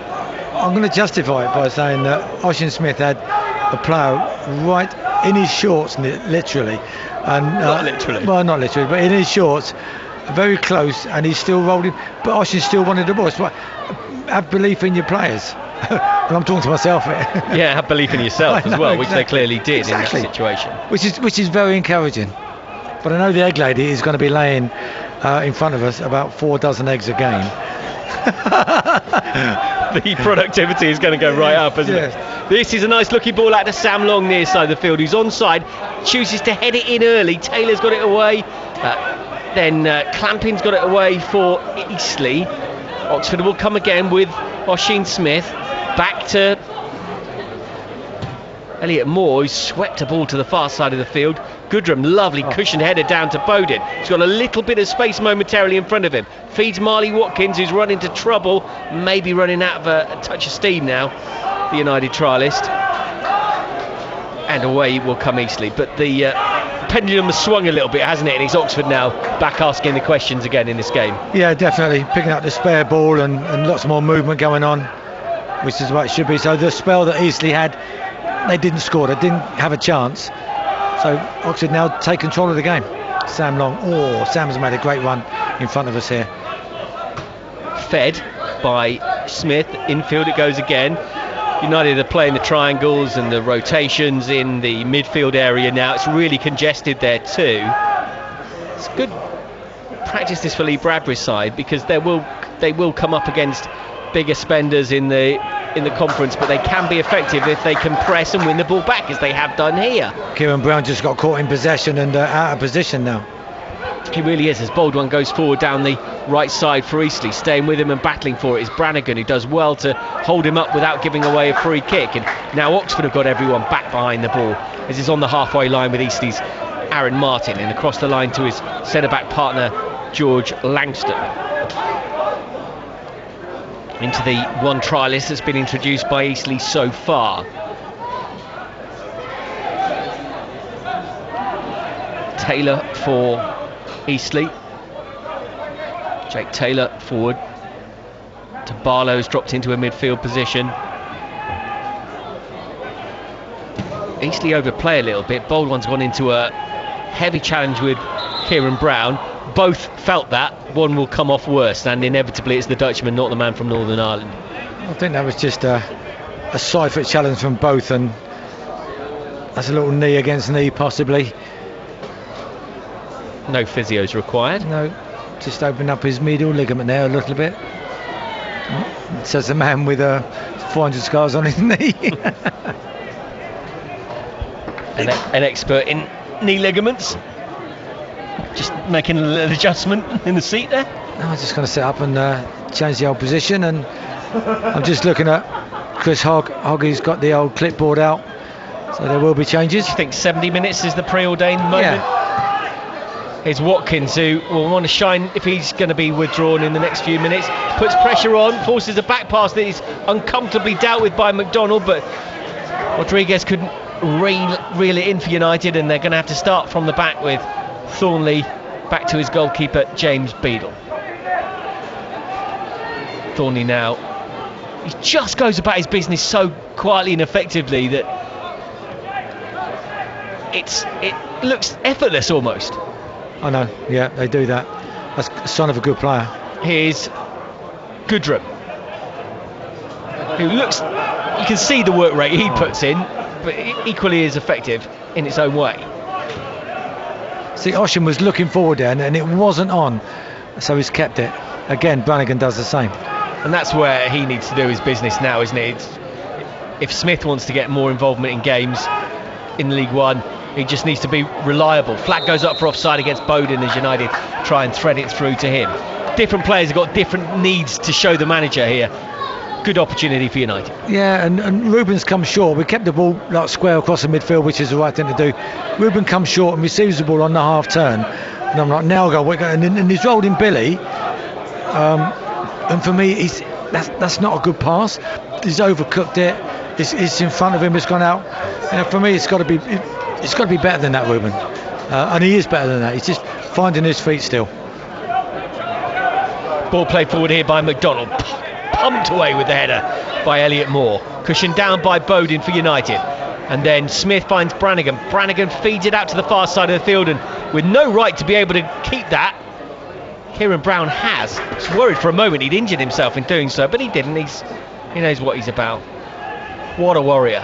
I'm going to justify it by saying that Oisin Smith had a player right in his shorts, literally, and not literally. Well, not literally, but in his shorts, very close, and he's still rolling. But Oisin still wanted the ball. So have belief in your players. And I'm talking to myself here. Yeah, have belief in yourself as well, which they clearly did in that situation. Which is very encouraging. But I know the egg lady is going to be laying in front of us about 4 dozen eggs a game. The productivity is going to go right up, isn't it? This is a nice looking ball out to Sam Long near side of the field, who's onside, chooses to head it in early. Taylor's got it away, then Clamping's got it away for Eastleigh. Oxford will come again with Oisin Smith, back to Elliot Moore, who's swept a ball to the far side of the field. Goodrum, lovely cushioned header down to Bowden. He's got a little bit of space momentarily in front of him. Feeds Marley Watkins, who's run into trouble, maybe running out of a touch of steam now, the United trialist. And away will come Eastleigh. But the pendulum has swung a little bit, hasn't it? And it's Oxford now back asking the questions again in this game. Yeah, definitely. Picking up the spare ball and lots more movement going on, which is what it should be. So the spell that Eastleigh had, they didn't score, they didn't have a chance. So Oxford now take control of the game. Sam Long. Oh, Sam's made a great run in front of us here. Fed by Smith. Infield it goes again. United are playing the triangles and the rotations in the midfield area now. It's really congested there too. It's good practice this for Lee Bradbury's side, because they will come up against bigger spenders in the conference, but they can be effective if they can press and win the ball back, as they have done here. Kieran Brown just got caught in possession and out of position now. He really is, as Baldwin goes forward down the right side for Eastleigh. Staying with him and battling for it is Brannigan, who does well to hold him up without giving away a free kick. And now Oxford have got everyone back behind the ball, as he's on the halfway line with Eastleigh's Aaron Martin, and across the line to his centre-back partner George Langston. Into the one trialist that's been introduced by Eastleigh so far. Taylor for Eastleigh. Jake Taylor forward to Barlow's dropped into a midfield position. Eastleigh overplay a little bit. Baldwin's gone into a heavy challenge with Kieran Brown. Both felt that. One will come off worse, and inevitably it's the Dutchman, not the man from Northern Ireland. I think that was just a side-foot challenge from both, and that's a little knee against knee possibly. No physios required. No, just open up his medial ligament there a little bit. Says the man with 400 scars on his knee. an expert in knee ligaments. Just making an adjustment in the seat there. No, I'm just going to sit up and change the old position, and I'm just looking at Chris Hogg. Hoggy's got the old clipboard out, so there will be changes. I think 70 minutes is the preordained moment. Yeah. Here's Watkins, who will want to shine if he's going to be withdrawn in the next few minutes. Puts pressure on, forces a back pass that is uncomfortably dealt with by McDonald, but Rodriguez couldn't reel it in for United, and they're going to have to start from the back with Thornley back to his goalkeeper James Beadle. Thornley now, he just goes about his business so quietly and effectively that it looks effortless almost. I know, yeah, they do that. That's a sign of a good player. Here's Goodrum, who looks, you can see the work rate he puts in, but equally is effective in its own way. See, Oisin was looking forward there, and it wasn't on, so he's kept it. Again, Brannigan does the same. And that's where he needs to do his business now, isn't it? If Smith wants to get more involvement in games in League One, he just needs to be reliable. Flag goes up for offside against Bowden as United try and thread it through to him. Different players have got different needs to show the manager here. Good opportunity for United. Yeah, and Ruben's come short. We kept the ball like square across the midfield, which is the right thing to do. Ruben comes short and receives the ball on the half turn, and I'm like, now go, and he's rolled in Billy, and for me that's not a good pass. He's overcooked it. It's in front of him, it's gone out. For me, it's got to be better than that, Ruben, and he is better than that. He's just finding his feet still. Ball played forward here by McDonald. pumped away with the header by Elliot Moore. Cushioned down by Bowden for United. And then Smith finds Brannigan. Brannigan feeds it out to the far side of the field, and with no right to be able to keep that, Kieran Brown has. Just worried for a moment he'd injured himself in doing so, but he didn't. He knows what he's about. What a warrior.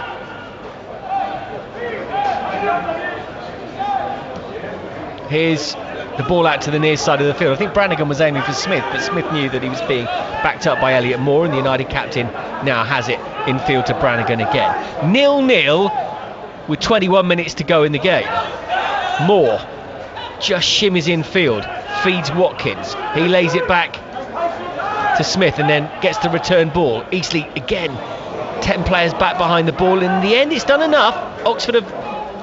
Here's the ball out to the near side of the field. I think Brannigan was aiming for Smith, but Smith knew that he was being backed up by Elliot Moore, and the United captain now has it infield to Brannigan again. 0-0 with 21 minutes to go in the game. Moore just shimmies infield, feeds Watkins. He lays it back to Smith and then gets the return ball. Eastleigh again, 10 players back behind the ball. In the end, it's done enough. Oxford have...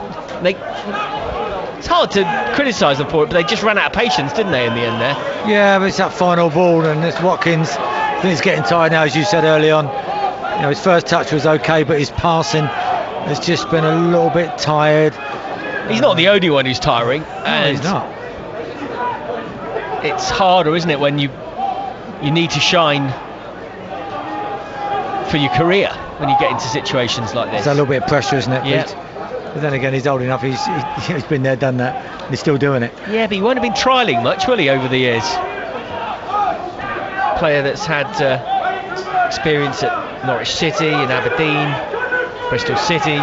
It's hard to criticise them for it, but they just ran out of patience, didn't they, in the end there? Yeah, but it's that final ball, and it's Watkins. I think he's getting tired now, as you said early on. You know, his first touch was okay, but his passing has just been a little bit tired. He's not the only one who's tiring. No, he's not. It's harder, isn't it, when you need to shine for your career when you get into situations like this. It's a little bit of pressure, isn't it, yeah. Pete? But then again, he's old enough. He's been there, done that. And he's still doing it. Yeah, but he won't have been trialling much, will he, over the years? Player that's had experience at Norwich City, in Aberdeen, Bristol City.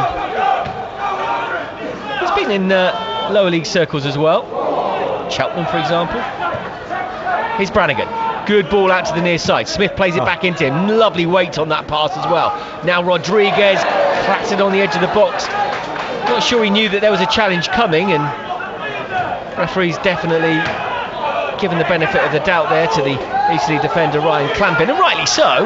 He's been in lower league circles as well. Cheltenham, for example. Here's Brannigan. Good ball out to the near side. Smith plays it back into him. Lovely weight on that pass as well. Now Rodriguez clattered on the edge of the box. Not sure he knew that there was a challenge coming, and referee's definitely given the benefit of the doubt there to the Eastleigh defender Ryan Clampin, and rightly so.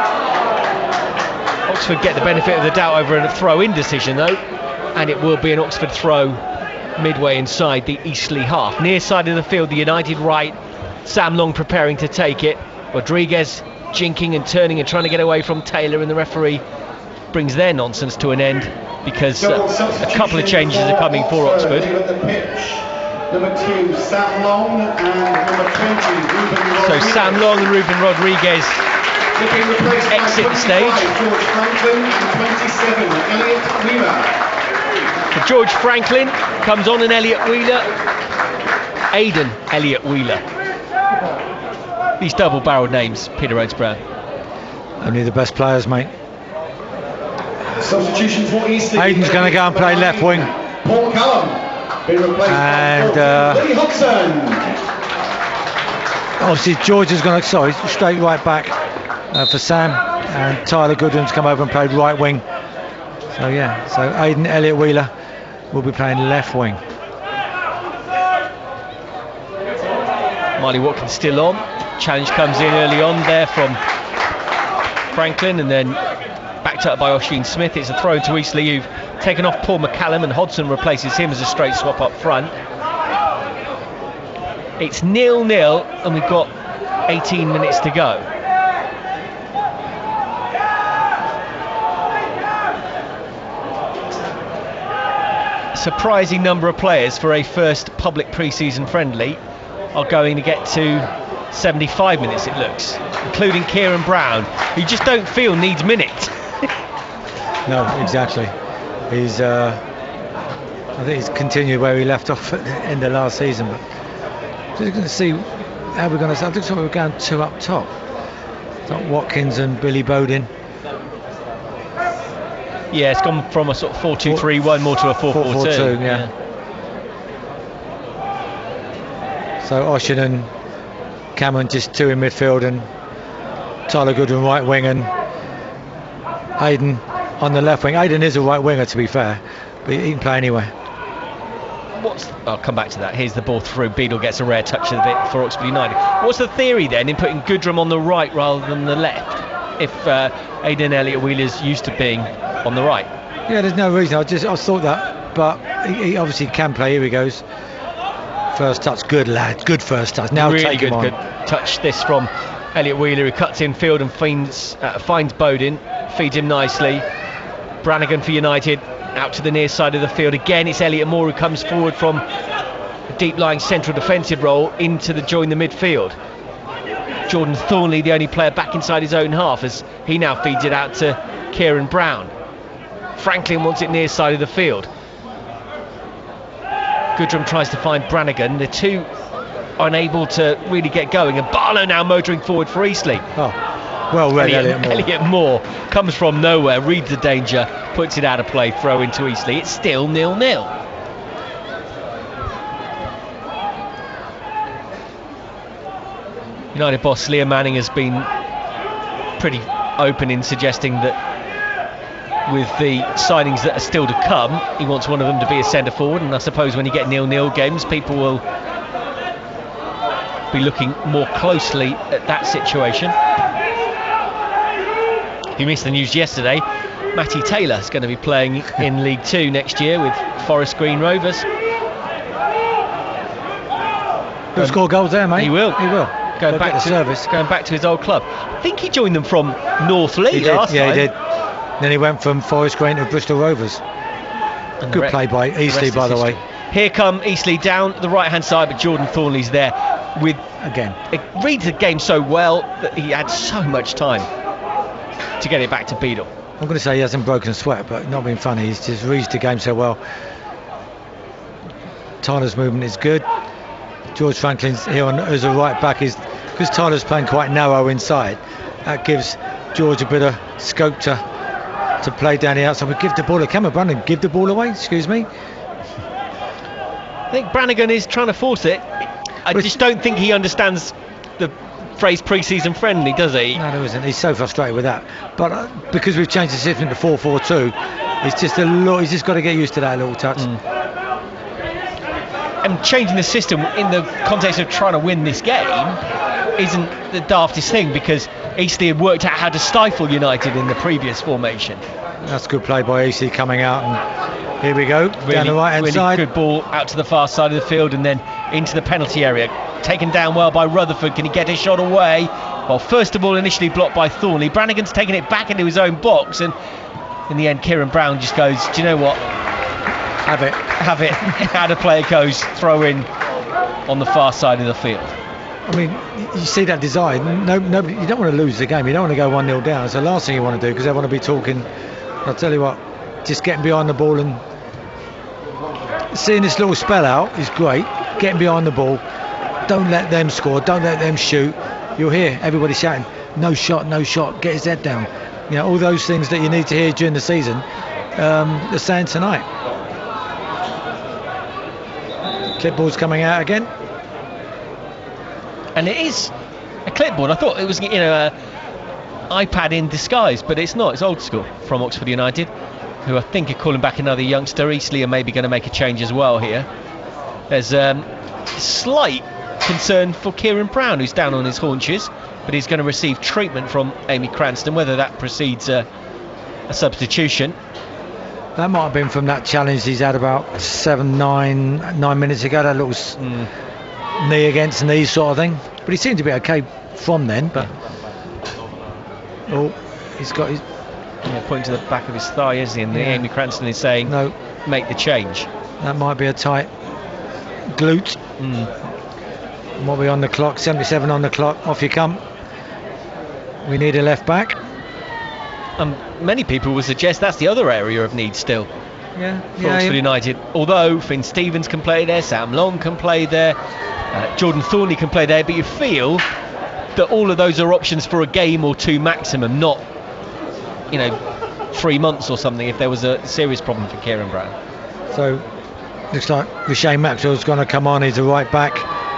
Oxford get the benefit of the doubt over a throw-in decision though, and it will be an Oxford throw midway inside the Eastleigh half. Near side of the field, the United right. Sam Long preparing to take it. Rodriguez jinking and turning and trying to get away from Taylor, and the referee brings their nonsense to an end because a couple of changes are coming for Oxford. Number 2, Sam Long, and number 20, Ruben Rodriguez. So Sam Long and Ruben Rodriguez exit the stage. George Franklin and 27, Elliot Wheeler. So George Franklin comes on, and Elliot Wheeler, Aidan Elliot Wheeler. These double-barrelled names, Peter Rhodes-Brown. Only the best players, mate. Substitution for Eastleigh. Aidan's going to go and play left wing. Paul Callum. And Lee Hudson. Obviously George is going to straight right back for Sam, and Tyler Goodwin's come over and played right wing. So yeah, so Aidan Elliot Wheeler will be playing left wing. Marley Watkins still on. Challenge comes in early on there from Franklin, and then backed up by Oisin Smith. It's a throw to Eastleigh, who've taken off Paul McCallum, and Hodson replaces him as a straight swap up front. It's 0-0 and we've got 18 minutes to go. Surprising number of players for a first public pre-season friendly are going to get to 75 minutes, it looks, including Kieran Brown, who just don't feel needs minutes. No, exactly. He's I think he's continued where he left off at the end of last season, but just going to see how we're going to. I think we're going 2 up top. Got Watkins and Billy Bowden. Yeah, it's gone from a sort of 4-2-3-1 more to a 4-4-2. Yeah. So Oisin and Cameron just 2 in midfield, and Tyler Goodwin right wing, and Aidan on the left wing. Aidan is a right winger, to be fair, but he can play anywhere. I'll come back to that. Here's the ball through. Beadle gets a rare touch of the bit for Oxford United. What's the theory then in putting Goodrum on the right rather than the left, if Aidan Elliot Wheeler's used to being on the right? Yeah, there's no reason. I thought that, but he obviously can play. Here he goes. First touch, good lad, good first touch. Now really take him on. Good touch this from Elliot Wheeler, who cuts in field and finds Bowden, feeds him nicely. Brannigan for United, out to the near side of the field. Again, it's Elliot Moore who comes forward from a deep-lying central defensive role into the join the midfield. Jordan Thornley, the only player back inside his own half, as he now feeds it out to Kieran Brown. Franklin wants it near side of the field. Goodrum tries to find Brannigan. The two unable to really get going, and Barlow now motoring forward for Eastleigh. Oh, well read, Elliot Moore. Elliot Moore comes from nowhere, reads the danger, puts it out of play, throw into Eastleigh. It's still 0-0. United boss Liam Manning has been pretty open in suggesting that with the signings that are still to come, he wants one of them to be a centre forward, and I suppose when you get 0-0 games, people will be looking more closely at that situation. If you missed the news yesterday, Matty Taylor is going to be playing in League 2 next year with Forest Green Rovers. He'll score goals there, mate. He will. He will. Going back to his old club. I think he joined them from North Leigh last time. Yeah, he did. Then he went from Forest Green to Bristol Rovers. And good play by Eastleigh, by the way. Here come Eastleigh down the right hand side, but Jordan Thornley's there with again. It reads the game so well that he had so much time to get it back to Beadle. I'm going to say he hasn't broken a sweat, but not being funny, he's just reads the game so well. Tyler's movement is good. George Franklin's here on as a right back is because Tyler's playing quite narrow inside. That gives George a bit of scope to play down the outside. We give the ball to Cameron Brannigan. Give the ball away. Excuse me. I think Brannigan is trying to force it. I just don't think he understands the phrase pre-season friendly, does he? No, there isn't. He's so frustrated with that. But because we've changed the system to 4-4-2, it's just a lot. He's just got to get used to that little touch. And changing the system in the context of trying to win this game isn't the daftest thing, because Eastleigh had worked out how to stifle United in the previous formation. That's good play by Eastleigh coming out, and here we go, down the right hand side. Good ball out to the far side of the field and then into the penalty area. Taken down well by Rutherford. Can he get his shot away? Well, first of all, initially blocked by Thornley. Brannigan's taken it back into his own box, and in the end Kieran Brown just goes, do you know what? Have it. How the player goes, throw in on the far side of the field. I mean, you see that design. Nobody, you don't want to lose the game. You don't want to go 1-0 down. It's the last thing you want to do, because they want to be talking. I'll tell you what, just getting behind the ball and seeing this little spell out is great. Getting behind the ball. Don't let them score. Don't let them shoot. You'll hear everybody shouting, no shot, no shot. Get his head down. You know, all those things that you need to hear during the season. They're saying tonight. Clipboard's coming out again. And it is a clipboard. I thought it was, an iPad in disguise, but it's not. It's old school from Oxford United, who I think are calling back another youngster. Eastleigh are maybe going to make a change as well here. There's slight concern for Kieran Brown, who's down on his haunches, but he's going to receive treatment from Amy Cranston. Whether that precedes a substitution. That might have been from that challenge he's had about 9 minutes ago. That little knee against knee sort of thing. But he seemed to be okay from then. But he's got his pointing to the back of his thigh, isn't he? And Amy Cranston is saying, no, make the change. That might be a tight glute. What are we on the clock? 77 on the clock. Off you come. We need a left back. Many people would suggest that's the other area of need still. For Oxford United. Although Finn Stevens can play there, Sam Long can play there, Jordan Thornley can play there, but you feel that all of those are options for a game or two maximum, not 3 months or something if there was a serious problem for Kieran Brown. So looks like Shane Maxwell's going to come on. He's a right back.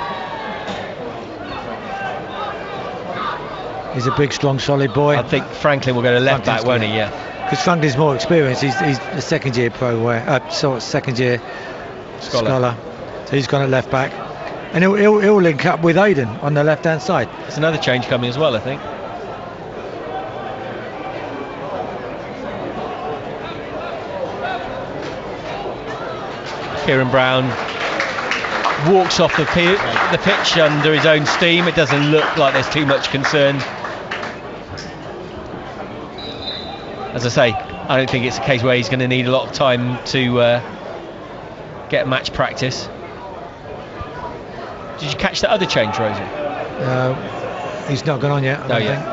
He's a big, strong, solid boy. I think Franklin will go to left back, won't he? Yeah. Because Franklin's more experienced. He's a second-year second-year scholar. So he's gone at left back, and he'll link up with Aidan on the left-hand side. There's another change coming as well, I think. Kieran Brown walks off the pitch under his own steam. It doesn't look like there's too much concern. As I say, I don't think it's a case where he's going to need a lot of time to get match practice. Did you catch the other change, Rosie? He's not gone on yet, I don't think.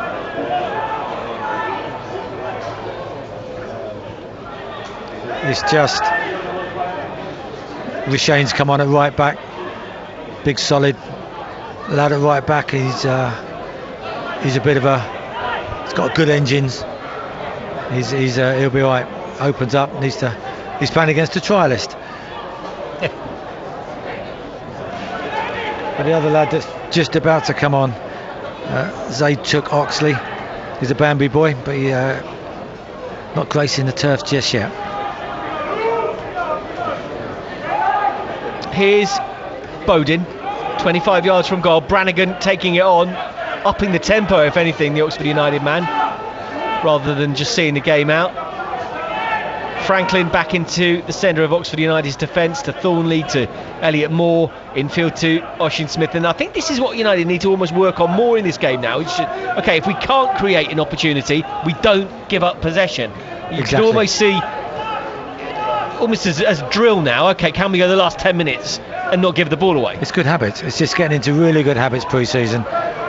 It's just Rishane's come on at right back, big solid lad at right back. He's a bit of a, he's got good engines. He'll be all right. Opens up, he's playing against a trialist. But the other lad that's just about to come on, Zaydchuk Oxley, he's a Bambi boy, but he not gracing the turf just yet. Here's Bowden, 25 yards from goal. Brannigan taking it on, upping the tempo, if anything, the Oxford United man, rather than just seeing the game out. Franklin back into the centre of Oxford United's defence, to Thornley, to Elliot Moore, infield to Oshin Smith. And I think this is what United need to almost work on more in this game now. Okay, if we can't create an opportunity, we don't give up possession. You can almost see, almost as drill now, okay, can we go the last 10 minutes and not give the ball away? It's good habits. It's just getting into really good habits pre-season.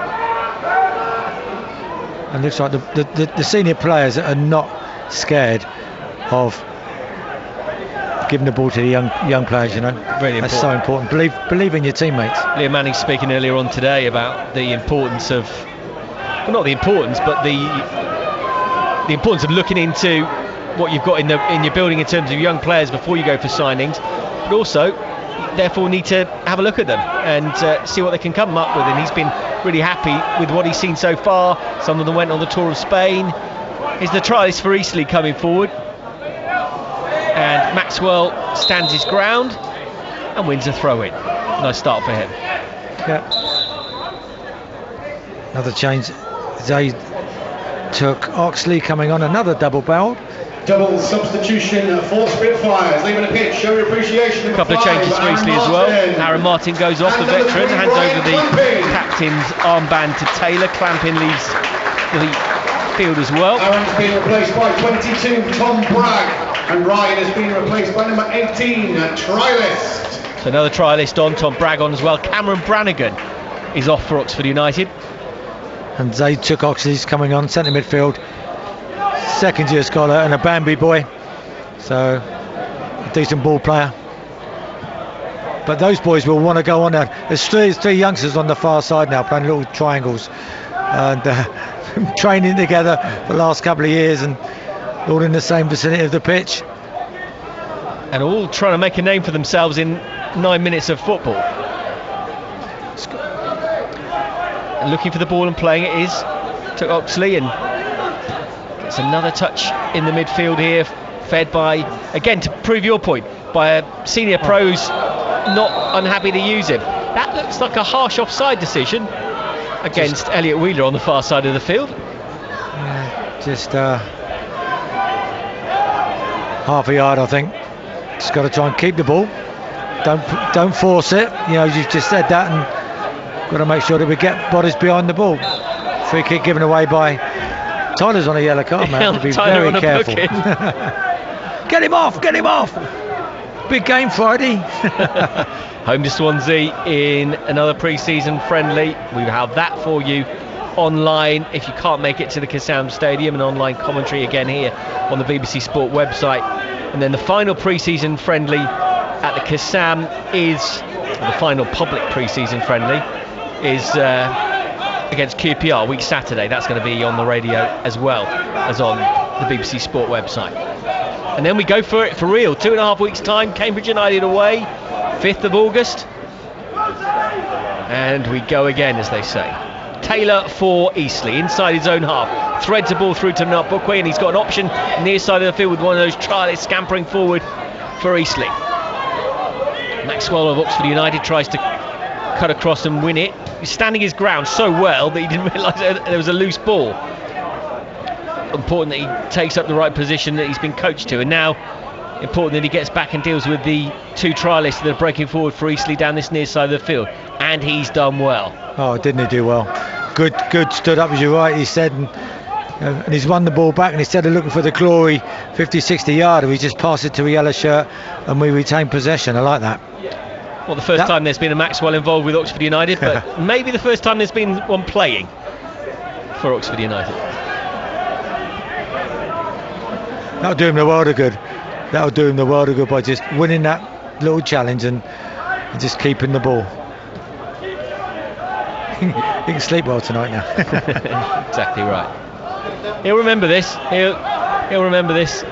And looks like the senior players are not scared of giving the ball to the young players, you know. Really important. That's so important. Believe in your teammates. Liam Manning speaking earlier on today about the importance of, well, not the importance, but the importance of looking into what you've got in your building in terms of young players before you go for signings, but also therefore need to have a look at them and see what they can come up with. And he's been really happy with what he's seen so far. Some of them went on the tour of Spain. Here's the trialist for Eastleigh coming forward, and Maxwell stands his ground and wins a throw-in. Nice start for him. Yeah. Another change. Zaydchuk Oxley coming on, another double barrel. Double substitution for Spitfires. Leaving the pitch, show your appreciation. A couple of changes for Eastleigh as well. Aaron Martin goes off, the veteran, hands over the captain's armband to Taylor. Clampin leaves the field as well. Aaron's been replaced by 22, Tom Bragg, and Ryan has been replaced by number 18, Trialist. So another trialist on, Tom Bragg on as well. Cameron Brannigan is off for Oxford United. And Zaydchuk Oxley's coming on, centre midfield. Second year scholar and a Bambi boy, so a decent ball player. But those boys will want to go on now. There's three youngsters on the far side now playing little triangles and training together for the last couple of years and all in the same vicinity of the pitch. And all trying to make a name for themselves in 9 minutes of football. And looking for the ball and playing it is to Oxley, and it's another touch in the midfield here, fed by, again, to prove your point, by a senior pro's not unhappy to use him. That looks like a harsh offside decision against Elliot Wheeler on the far side of the field. Yeah, just half a yard, I think. Just got to try and keep the ball. Don't force it. You know, you've just said that, and got to make sure that we get bodies behind the ball. Free kick given away by Tyler's on a yellow card, man. To be very careful. Get him off! Get him off! Big game Friday. Home to Swansea in another pre-season friendly. We have that for you online if you can't make it to the Kassam Stadium, and online commentary again here on the BBC Sport website. And then the final pre-season friendly at the Kassam is, the final public pre-season friendly is against QPR week Saturday. That's going to be on the radio as well as on the BBC Sport website. And then we go for it for real. 2.5 weeks time, Cambridge United away, 5th of August. And we go again, as they say. Taylor for Eastleigh, inside his own half. Threads the ball through to Nutbuckway, and he's got an option near side of the field with one of those trialists scampering forward for Eastleigh. Maxwell of Oxford United tries to cut across and win it. He's standing his ground so well that he didn't realise there was a loose ball. Important that he takes up the right position that he's been coached to, and now important that he gets back and deals with the two trialists that are breaking forward for Eastleigh down this near side of the field, and he's done well. Oh, didn't he do well? Good, stood up, as you're right, he said, and he's won the ball back, and instead of looking for the glory 50-60 yarder, we just pass it to a yellow shirt and we retain possession. I like that. Well, the first time there's been a Maxwell involved with Oxford United, but maybe the first time there's been one playing. for Oxford United. That'll do him the world of good. That'll do him the world of good by just winning that little challenge and just keeping the ball. He can sleep well tonight now. Exactly right. He'll remember this. He'll remember this.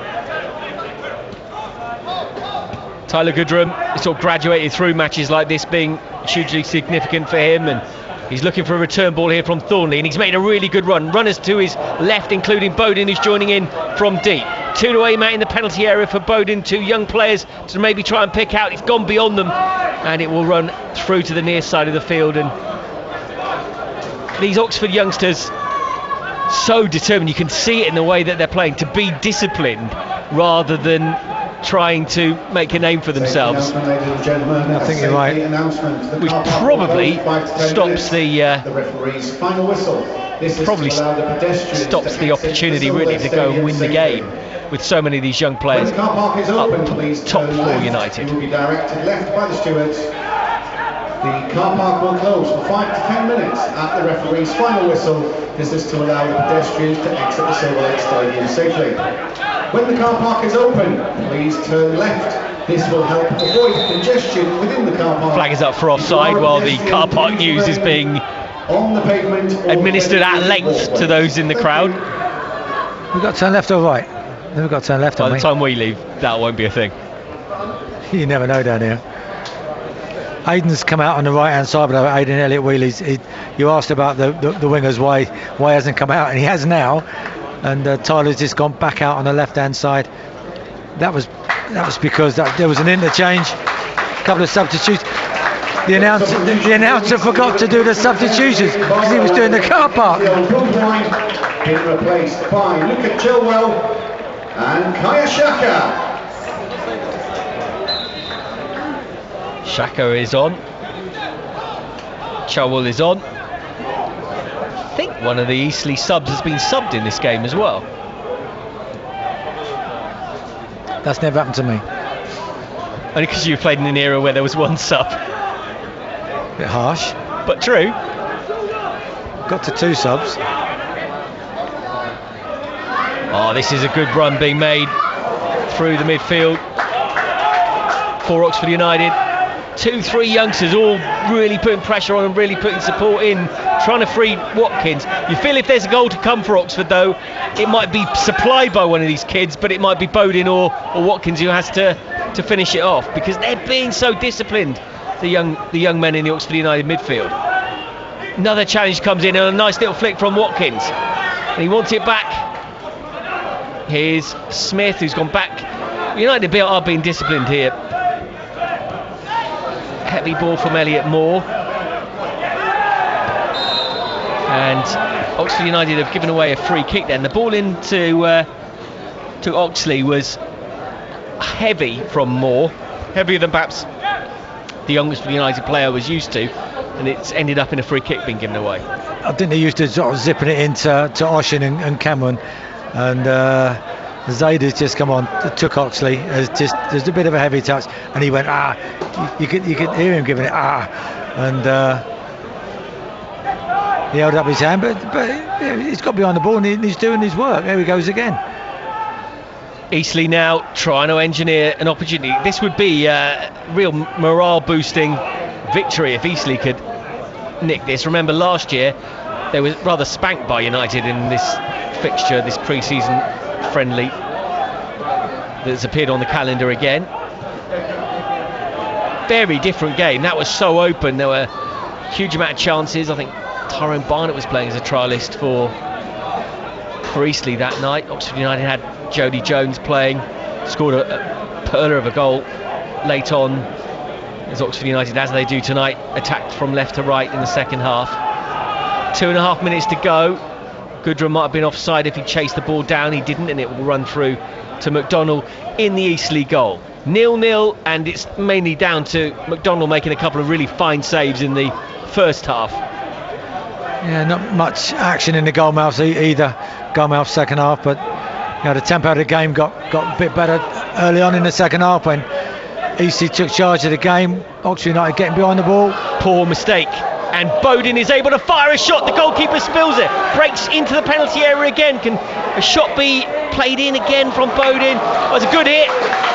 Tyler Goodrum sort of graduated through matches like this being hugely significant for him, and he's looking for a return ball here from Thornley, and he's made a really good run. Runners to his left, including Bowden, who's joining in from deep. 2 to aim at in the penalty area for Bowden. 2 young players to maybe try and pick out. It's gone beyond them, and it will run through to the near side of the field. And these Oxford youngsters, so determined. You can see it in the way that they're playing, to be disciplined rather than trying to make a name for themselves. I think you're right. Which probably stops the referee's final whistle. probably stops the opportunity really to go and win the game with so many of these young players car park is open, please top turn four left. United. It will be directed left by the stewards. The car park will close for 5 to 10 minutes at the referee's final whistle. This is to allow the pedestrians to exit the Silver Lake Stadium safely. When the car park is open, please turn left. This will help avoid congestion within the car park. Flag is up for offside while the car park news is being on the pavement administered at length to those in the crowd. We've got to turn left or right? We've got to turn left, By haven't the time we leave, that won't be a thing. You never know down here. Aiden's come out on the right hand side, but Aiden Elliott-Wheely's. You asked about the wingers, why he hasn't come out, and he has now. And Tyler's just gone back out on the left hand side. That was because there was an interchange, a couple of substitutes. The announcer forgot to do the substitutions because he was doing the car park. Been replaced by Luca Chilwell and Kaya Shaka. Shaka is on. Chilwell is on. I think one of the Eastleigh subs has been subbed in this game as well. That's never happened to me. Only because you played in an era where there was one sub. Bit harsh. But true. Got to 2 subs. Oh, this is a good run being made through the midfield for Oxford United. 2-3 youngsters all really putting pressure on and really putting support in, trying to free Watkins. You feel if there's a goal to come for Oxford though, it might be supplied by one of these kids, but it might be Bowden or Watkins who has to finish it off, because they're being so disciplined, the young men in the Oxford United midfield. Another challenge comes in and a nice little flick from Watkins, and he wants it back. Here's Smith, who's gone back. United are being disciplined here. Heavy ball from Elliot Moore, and Oxford United have given away a free kick then. The ball into to Oxley was heavy from Moore, heavier than perhaps the young Oxford United player was used to, and it's ended up in a free kick being given away. I think they used to sort of zipping it into Oshin and Cameron, and Zaida's just come on, took Oxley. There's a bit of a heavy touch, and he went you could hear him giving it and he held up his hand, but he's got behind the ball and he's doing his work. There he goes again. Eastleigh now trying to engineer an opportunity. This would be a real morale boosting victory if Eastleigh could nick this. Remember last year they were rather spanked by United in this fixture, this pre-season friendly that's appeared on the calendar again. Very different game. That was so open. There were a huge amount of chances. I think Tyrone Barnett was playing as a trialist for Eastleigh that night. Oxford United had Jody Jones playing, scored a pearler of a goal late on, as Oxford United, as they do tonight, attacked from left to right in the second half. 2.5 minutes to go. Goodrum might have been offside if he chased the ball down. He didn't, and it will run through to McDonnell in the Eastleigh goal. 0-0, and it's mainly down to McDonnell making a couple of really fine saves in the first half. Yeah, not much action in the goalmouths either. Goalmouth second half, but the tempo of the game got a bit better early on in the second half when Eastleigh took charge of the game. Oxford United getting behind the ball. Poor mistake And Bowden is able to fire a shot. The goalkeeper spills it. Breaks into the penalty area again. Can a shot be played in again from Bowden? Oh, it's a good hit.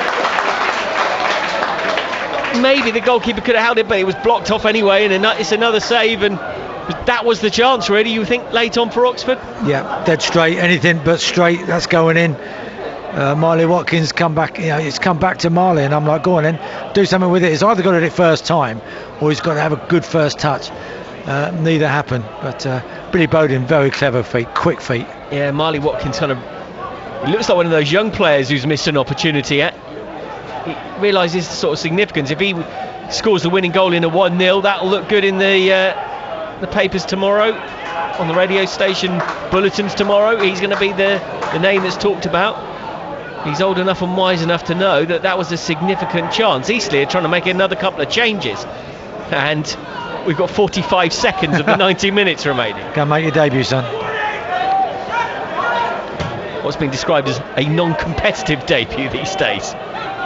Maybe the goalkeeper could have held it, but it was blocked off anyway, and it's another save, and that was the chance, really, you think, late on for Oxford? Yeah, dead straight, anything but straight, that's going in. Marley Watkins come back, it's come back to Marley, and I'm like, go on then, do something with it. He's either got it first time, or he's got to have a good first touch. Neither happened, but Billy Bowden, very clever feet, quick feet. Yeah, Marley Watkins he looks like one of those young players who's missed an opportunity. He realises the sort of significance. If he scores the winning goal in a 1-0, that'll look good in the papers tomorrow, on the radio station bulletins tomorrow. He's going to be the name that's talked about. He's old enough and wise enough to know that was a significant chance. Eastleigh are trying to make another couple of changes, and we've got 45 seconds of the 90 minutes remaining. Go and make your debut, son. What's been described as a non-competitive debut these days.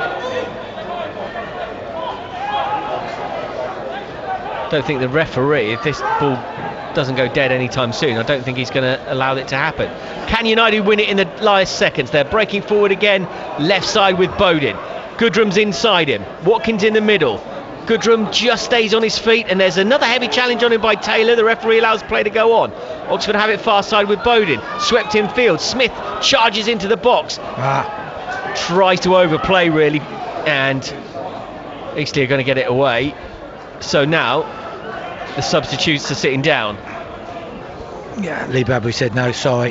Don't think the referee, if this ball doesn't go dead anytime soon, I don't think he's going to allow it to happen. Can United win it in the last seconds? They're breaking forward again, left side with Bowden. Goodrum's inside him, Watkins in the middle. Goodrum just stays on his feet, and there's another heavy challenge on him by Taylor. The referee allows play to go on. Oxford have it far side with Bowden, swept in field. Smith charges into the box, tries to overplay really, and Eastleigh are going to get it away. So now the substitutes are sitting down. Yeah, Lee Bradbury said no, sorry.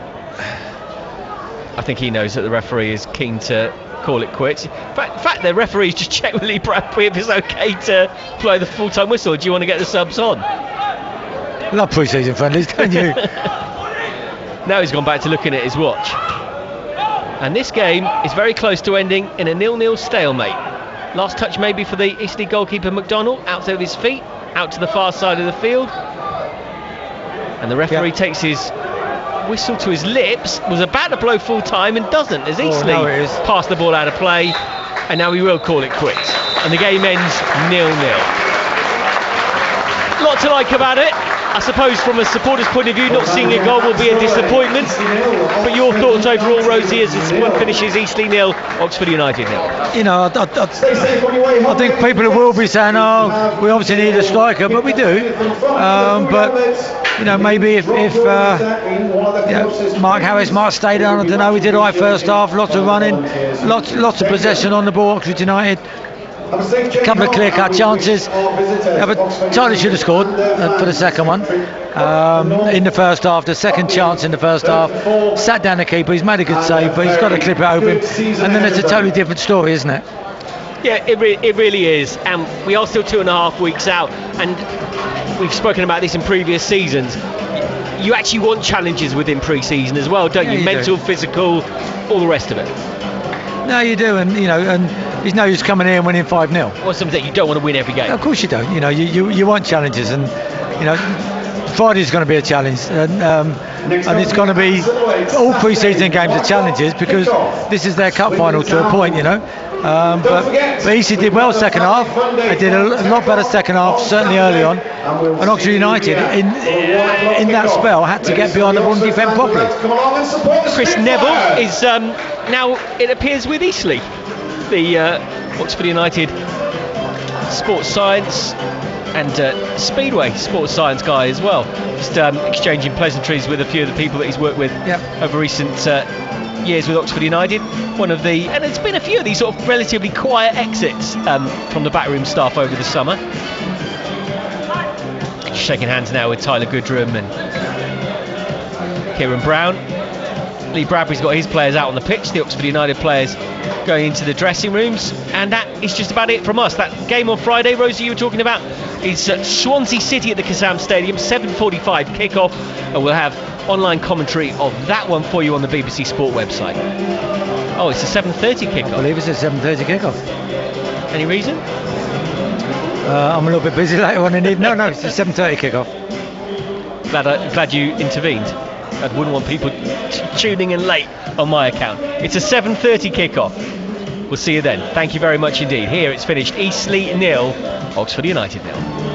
I think he knows that the referee is keen to call it quits. In fact, the referee's just checked with Lee Bradbury if it's okay to blow the full-time whistle. Do you want to get the subs on? Love pre-season friendlies, don't you? Now he's gone back to looking at his watch. And this game is very close to ending in a 0-0 stalemate. Last touch maybe for the Eastleigh goalkeeper McDonald, out of his feet, out to the far side of the field. And the referee takes his whistle to his lips, was about to blow full time and doesn't, as Eastleigh passed the ball out of play, and now we will call it quits. And the game ends 0-0. Lot to like about it. I suppose from a supporter's point of view, not seeing a goal will be a disappointment. But your thoughts overall, Rosie, as this one finishes Eastleigh 0, Oxford United 0? I think people will be saying, oh, we obviously need a striker, but we do. But maybe if Mark Harris might stay down, I don't know. We did all right first half, lots of running, lots of possession on the ball, Oxford United. A couple of clear-cut chances. Yeah, but Charlie should have scored for the second one in the first half. The second chance in the first half. Sat down the keeper. He's made a good save, but he's got to clip it open. And then it's a totally different story, isn't it? Yeah, it really is. And we are still 2.5 weeks out. And we've spoken about this in previous seasons. You actually want challenges within pre-season as well, don't you? Mental, physical, all the rest of it. No, you do, and there's no use coming here and winning 5-0. Or something that you don't want to win every game. Of course you don't. You want challenges, and Friday's going to be a challenge, and it's going to be all pre-season games are challenges because this is their cup final to a point, But Eastleigh did well second half. They did a lot better second half, certainly early on. And Oxford United, in that spell, had to get behind the ball and defend properly. Chris Neville is now, it appears, with Eastleigh. The Oxford United sports science and Speedway sports science guy as well. Just exchanging pleasantries with a few of the people that he's worked with over recent years with Oxford United. And it's been a few of these sort of relatively quiet exits from the backroom staff over the summer. Shaking hands now with Tyler Goodrum and Kieran Brown. Lee Bradbury's got his players out on the pitch, the Oxford United players going into the dressing rooms, and that is just about it from us. That game on Friday, Rosie, you were talking about, is Swansea City at the Kassam Stadium, 7:45 kick-off, and we'll have online commentary of that one for you on the BBC Sport website. Oh, it's a 7:30 kick-off. I believe it's a 7:30 kick-off. Any reason? I'm a little bit busy later on in the evening. No, it's a 7:30 kick-off. Glad you intervened. I wouldn't want people tuning in late on my account. It's a 7:30 kick-off. We'll see you then. Thank you very much indeed. Here it's finished Eastleigh 0, Oxford United 0.